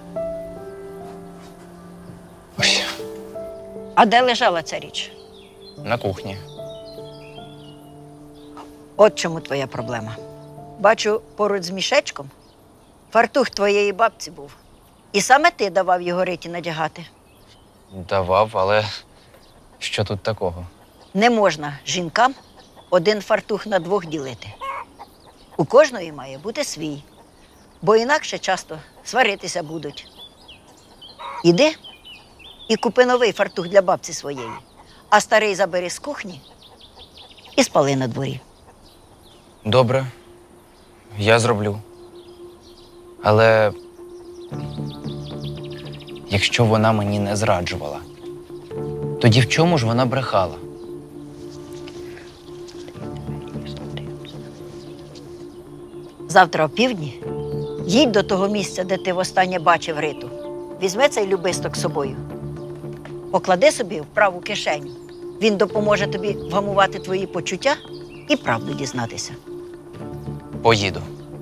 Ось, А де лежала ця річ? на кухні. От чому твоя проблема. Бачу, поруч з мішечком фартух твоєї бабці був. І саме ти давав його Риті надягати. Давав, але що тут такого? Не можна жінкам один фартух на двох ділити. У кожної має бути свій, бо інакше часто сваритися будуть. Іди і купи новий фартух для бабці своєї, а старий забери з кухні і спали на дворі. Добре, я зроблю. Але якщо вона мені не зраджувала, тоді в чому ж вона брехала? Завтра о півдні їдь до того місця, де ти востаннє бачив Риту. Візьми цей любисток з собою. Поклади собі в праву кишеню. Він допоможе тобі вгамувати твої почуття і правду дізнатися. Поїду.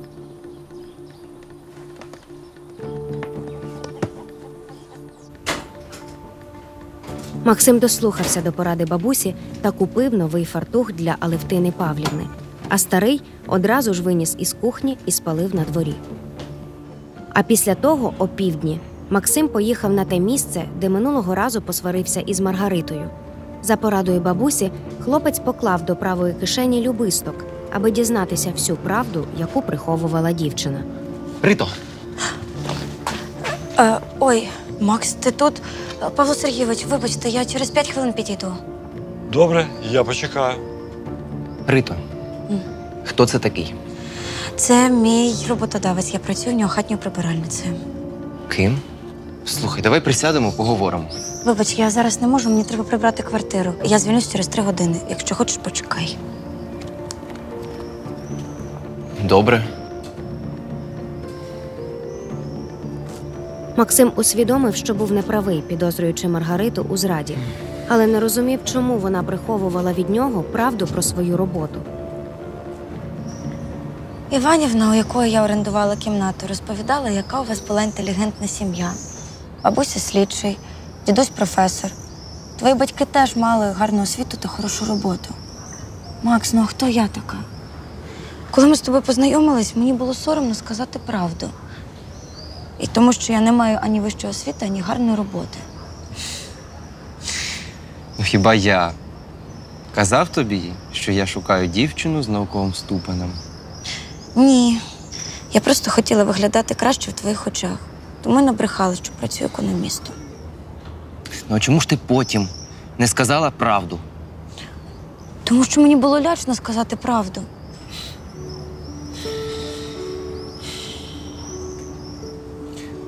Максим дослухався до поради бабусі та купив новий фартух для Алевтини Павлівни, а старий одразу ж виніс із кухні і спалив на дворі. А після того, о півдні, Максим поїхав на те місце, де минулого разу посварився із Маргаритою. За порадою бабусі, хлопець поклав до правої кишені любисток, аби дізнатися всю правду, яку приховувала дівчина. Рито! Е, ой, Макс, ти тут? Павло Сергійович, вибачте, я через п'ять хвилин підійду. Добре, я почекаю. Рито, М. хто це такий? Це мій роботодавець, я працюю в нього хатньою прибиральницею. Ким? Слухай, давай присядемо, поговоримо. Вибач, я зараз не можу, мені треба прибрати квартиру. Я звільнюсь через три години. Якщо хочеш, почекай. Добре. Максим усвідомив, що був неправий, підозрюючи Маргариту у зраді, але не розумів, чому вона приховувала від нього правду про свою роботу. Іванівна, у якої я орендувала кімнату, розповідала, яка у вас була інтелігентна сім'я. Бабуся слідчий, дідусь професор. Твої батьки теж мали гарну освіту та хорошу роботу. Макс, ну а хто я така? Коли ми з тобою познайомились, мені було соромно сказати правду. І тому, що я не маю ані вищої освіти, ані гарної роботи. Ну хіба я казав тобі, що я шукаю дівчину з науковим ступенем? Ні. Я просто хотіла виглядати краще в твоїх очах. Тому й набрехала, що працюю економістом. Ну а чому ж ти потім не сказала правду? Тому що мені було лячно сказати правду.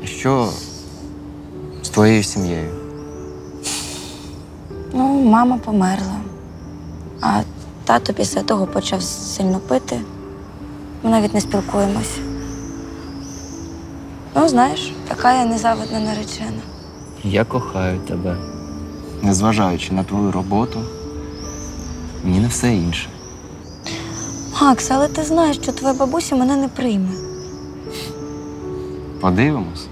Що з твоєю сім'єю? Ну, мама померла. А тато після того почав сильно пити. Ми навіть не спілкуємось. Ну, знаєш, така я незавидна наречена. Я кохаю тебе. Незважаючи на твою роботу, ні на все інше. Макс, але ти знаєш, що твоя бабуся мене не прийме. Подивимось.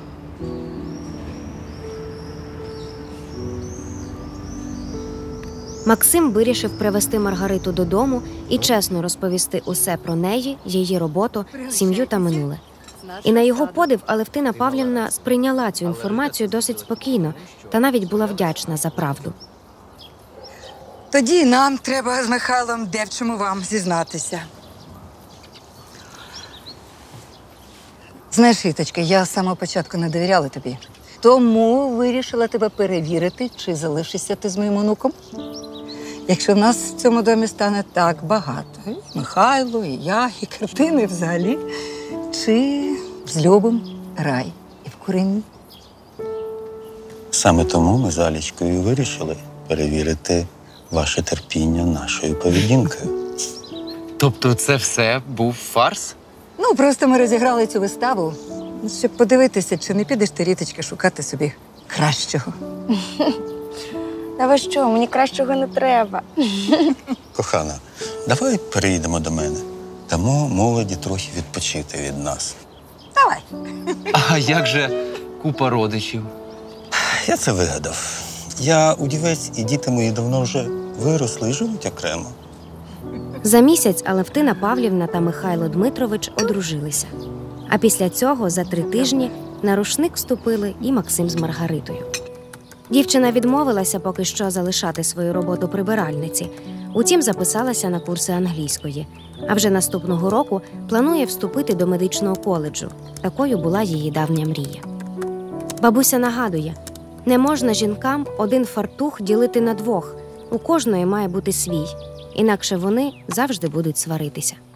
Максим вирішив привезти Маргариту додому і чесно розповісти усе про неї, її роботу, сім'ю та минуле. І на його подив Алевтина Павлівна сприйняла цю інформацію досить спокійно та навіть була вдячна за правду. Тоді нам треба з Михайлом девчому вам зізнатися. Знаєш, Віточка, я з самого початку не довіряла тобі. Тому вирішила тебе перевірити, чи залишишся ти з моїм онуком. Якщо в нас в цьому домі стане так багато, і Михайло, і я, і картини взагалі, чи з Любом рай і в куренні. Саме тому ми з Алічкою вирішили перевірити ваше терпіння нашою поведінкою. Тобто це все був фарс? Ну, просто ми розіграли цю виставу, щоб подивитися, чи не підеш ти, Ріточка, шукати собі кращого. Та ви що, мені кращого не треба. Кохана, давай перейдемо до мене. Дамо молоді трохи відпочити від нас. Давай. А як же купа родичів? Я це вигадав. Я удівець, і діти мої давно вже виросли і живуть окремо. За місяць Алевтина Павлівна та Михайло Дмитрович одружилися. А після цього за три тижні на рушник вступили і Максим з Маргаритою. Дівчина відмовилася поки що залишати свою роботу прибиральниці. Утім, записалася на курси англійської. А вже наступного року планує вступити до медичного коледжу. Такою була її давня мрія. Бабуся нагадує, не можна жінкам один фартух ділити на двох. У кожної має бути свій. Інакше вони завжди будуть сваритися.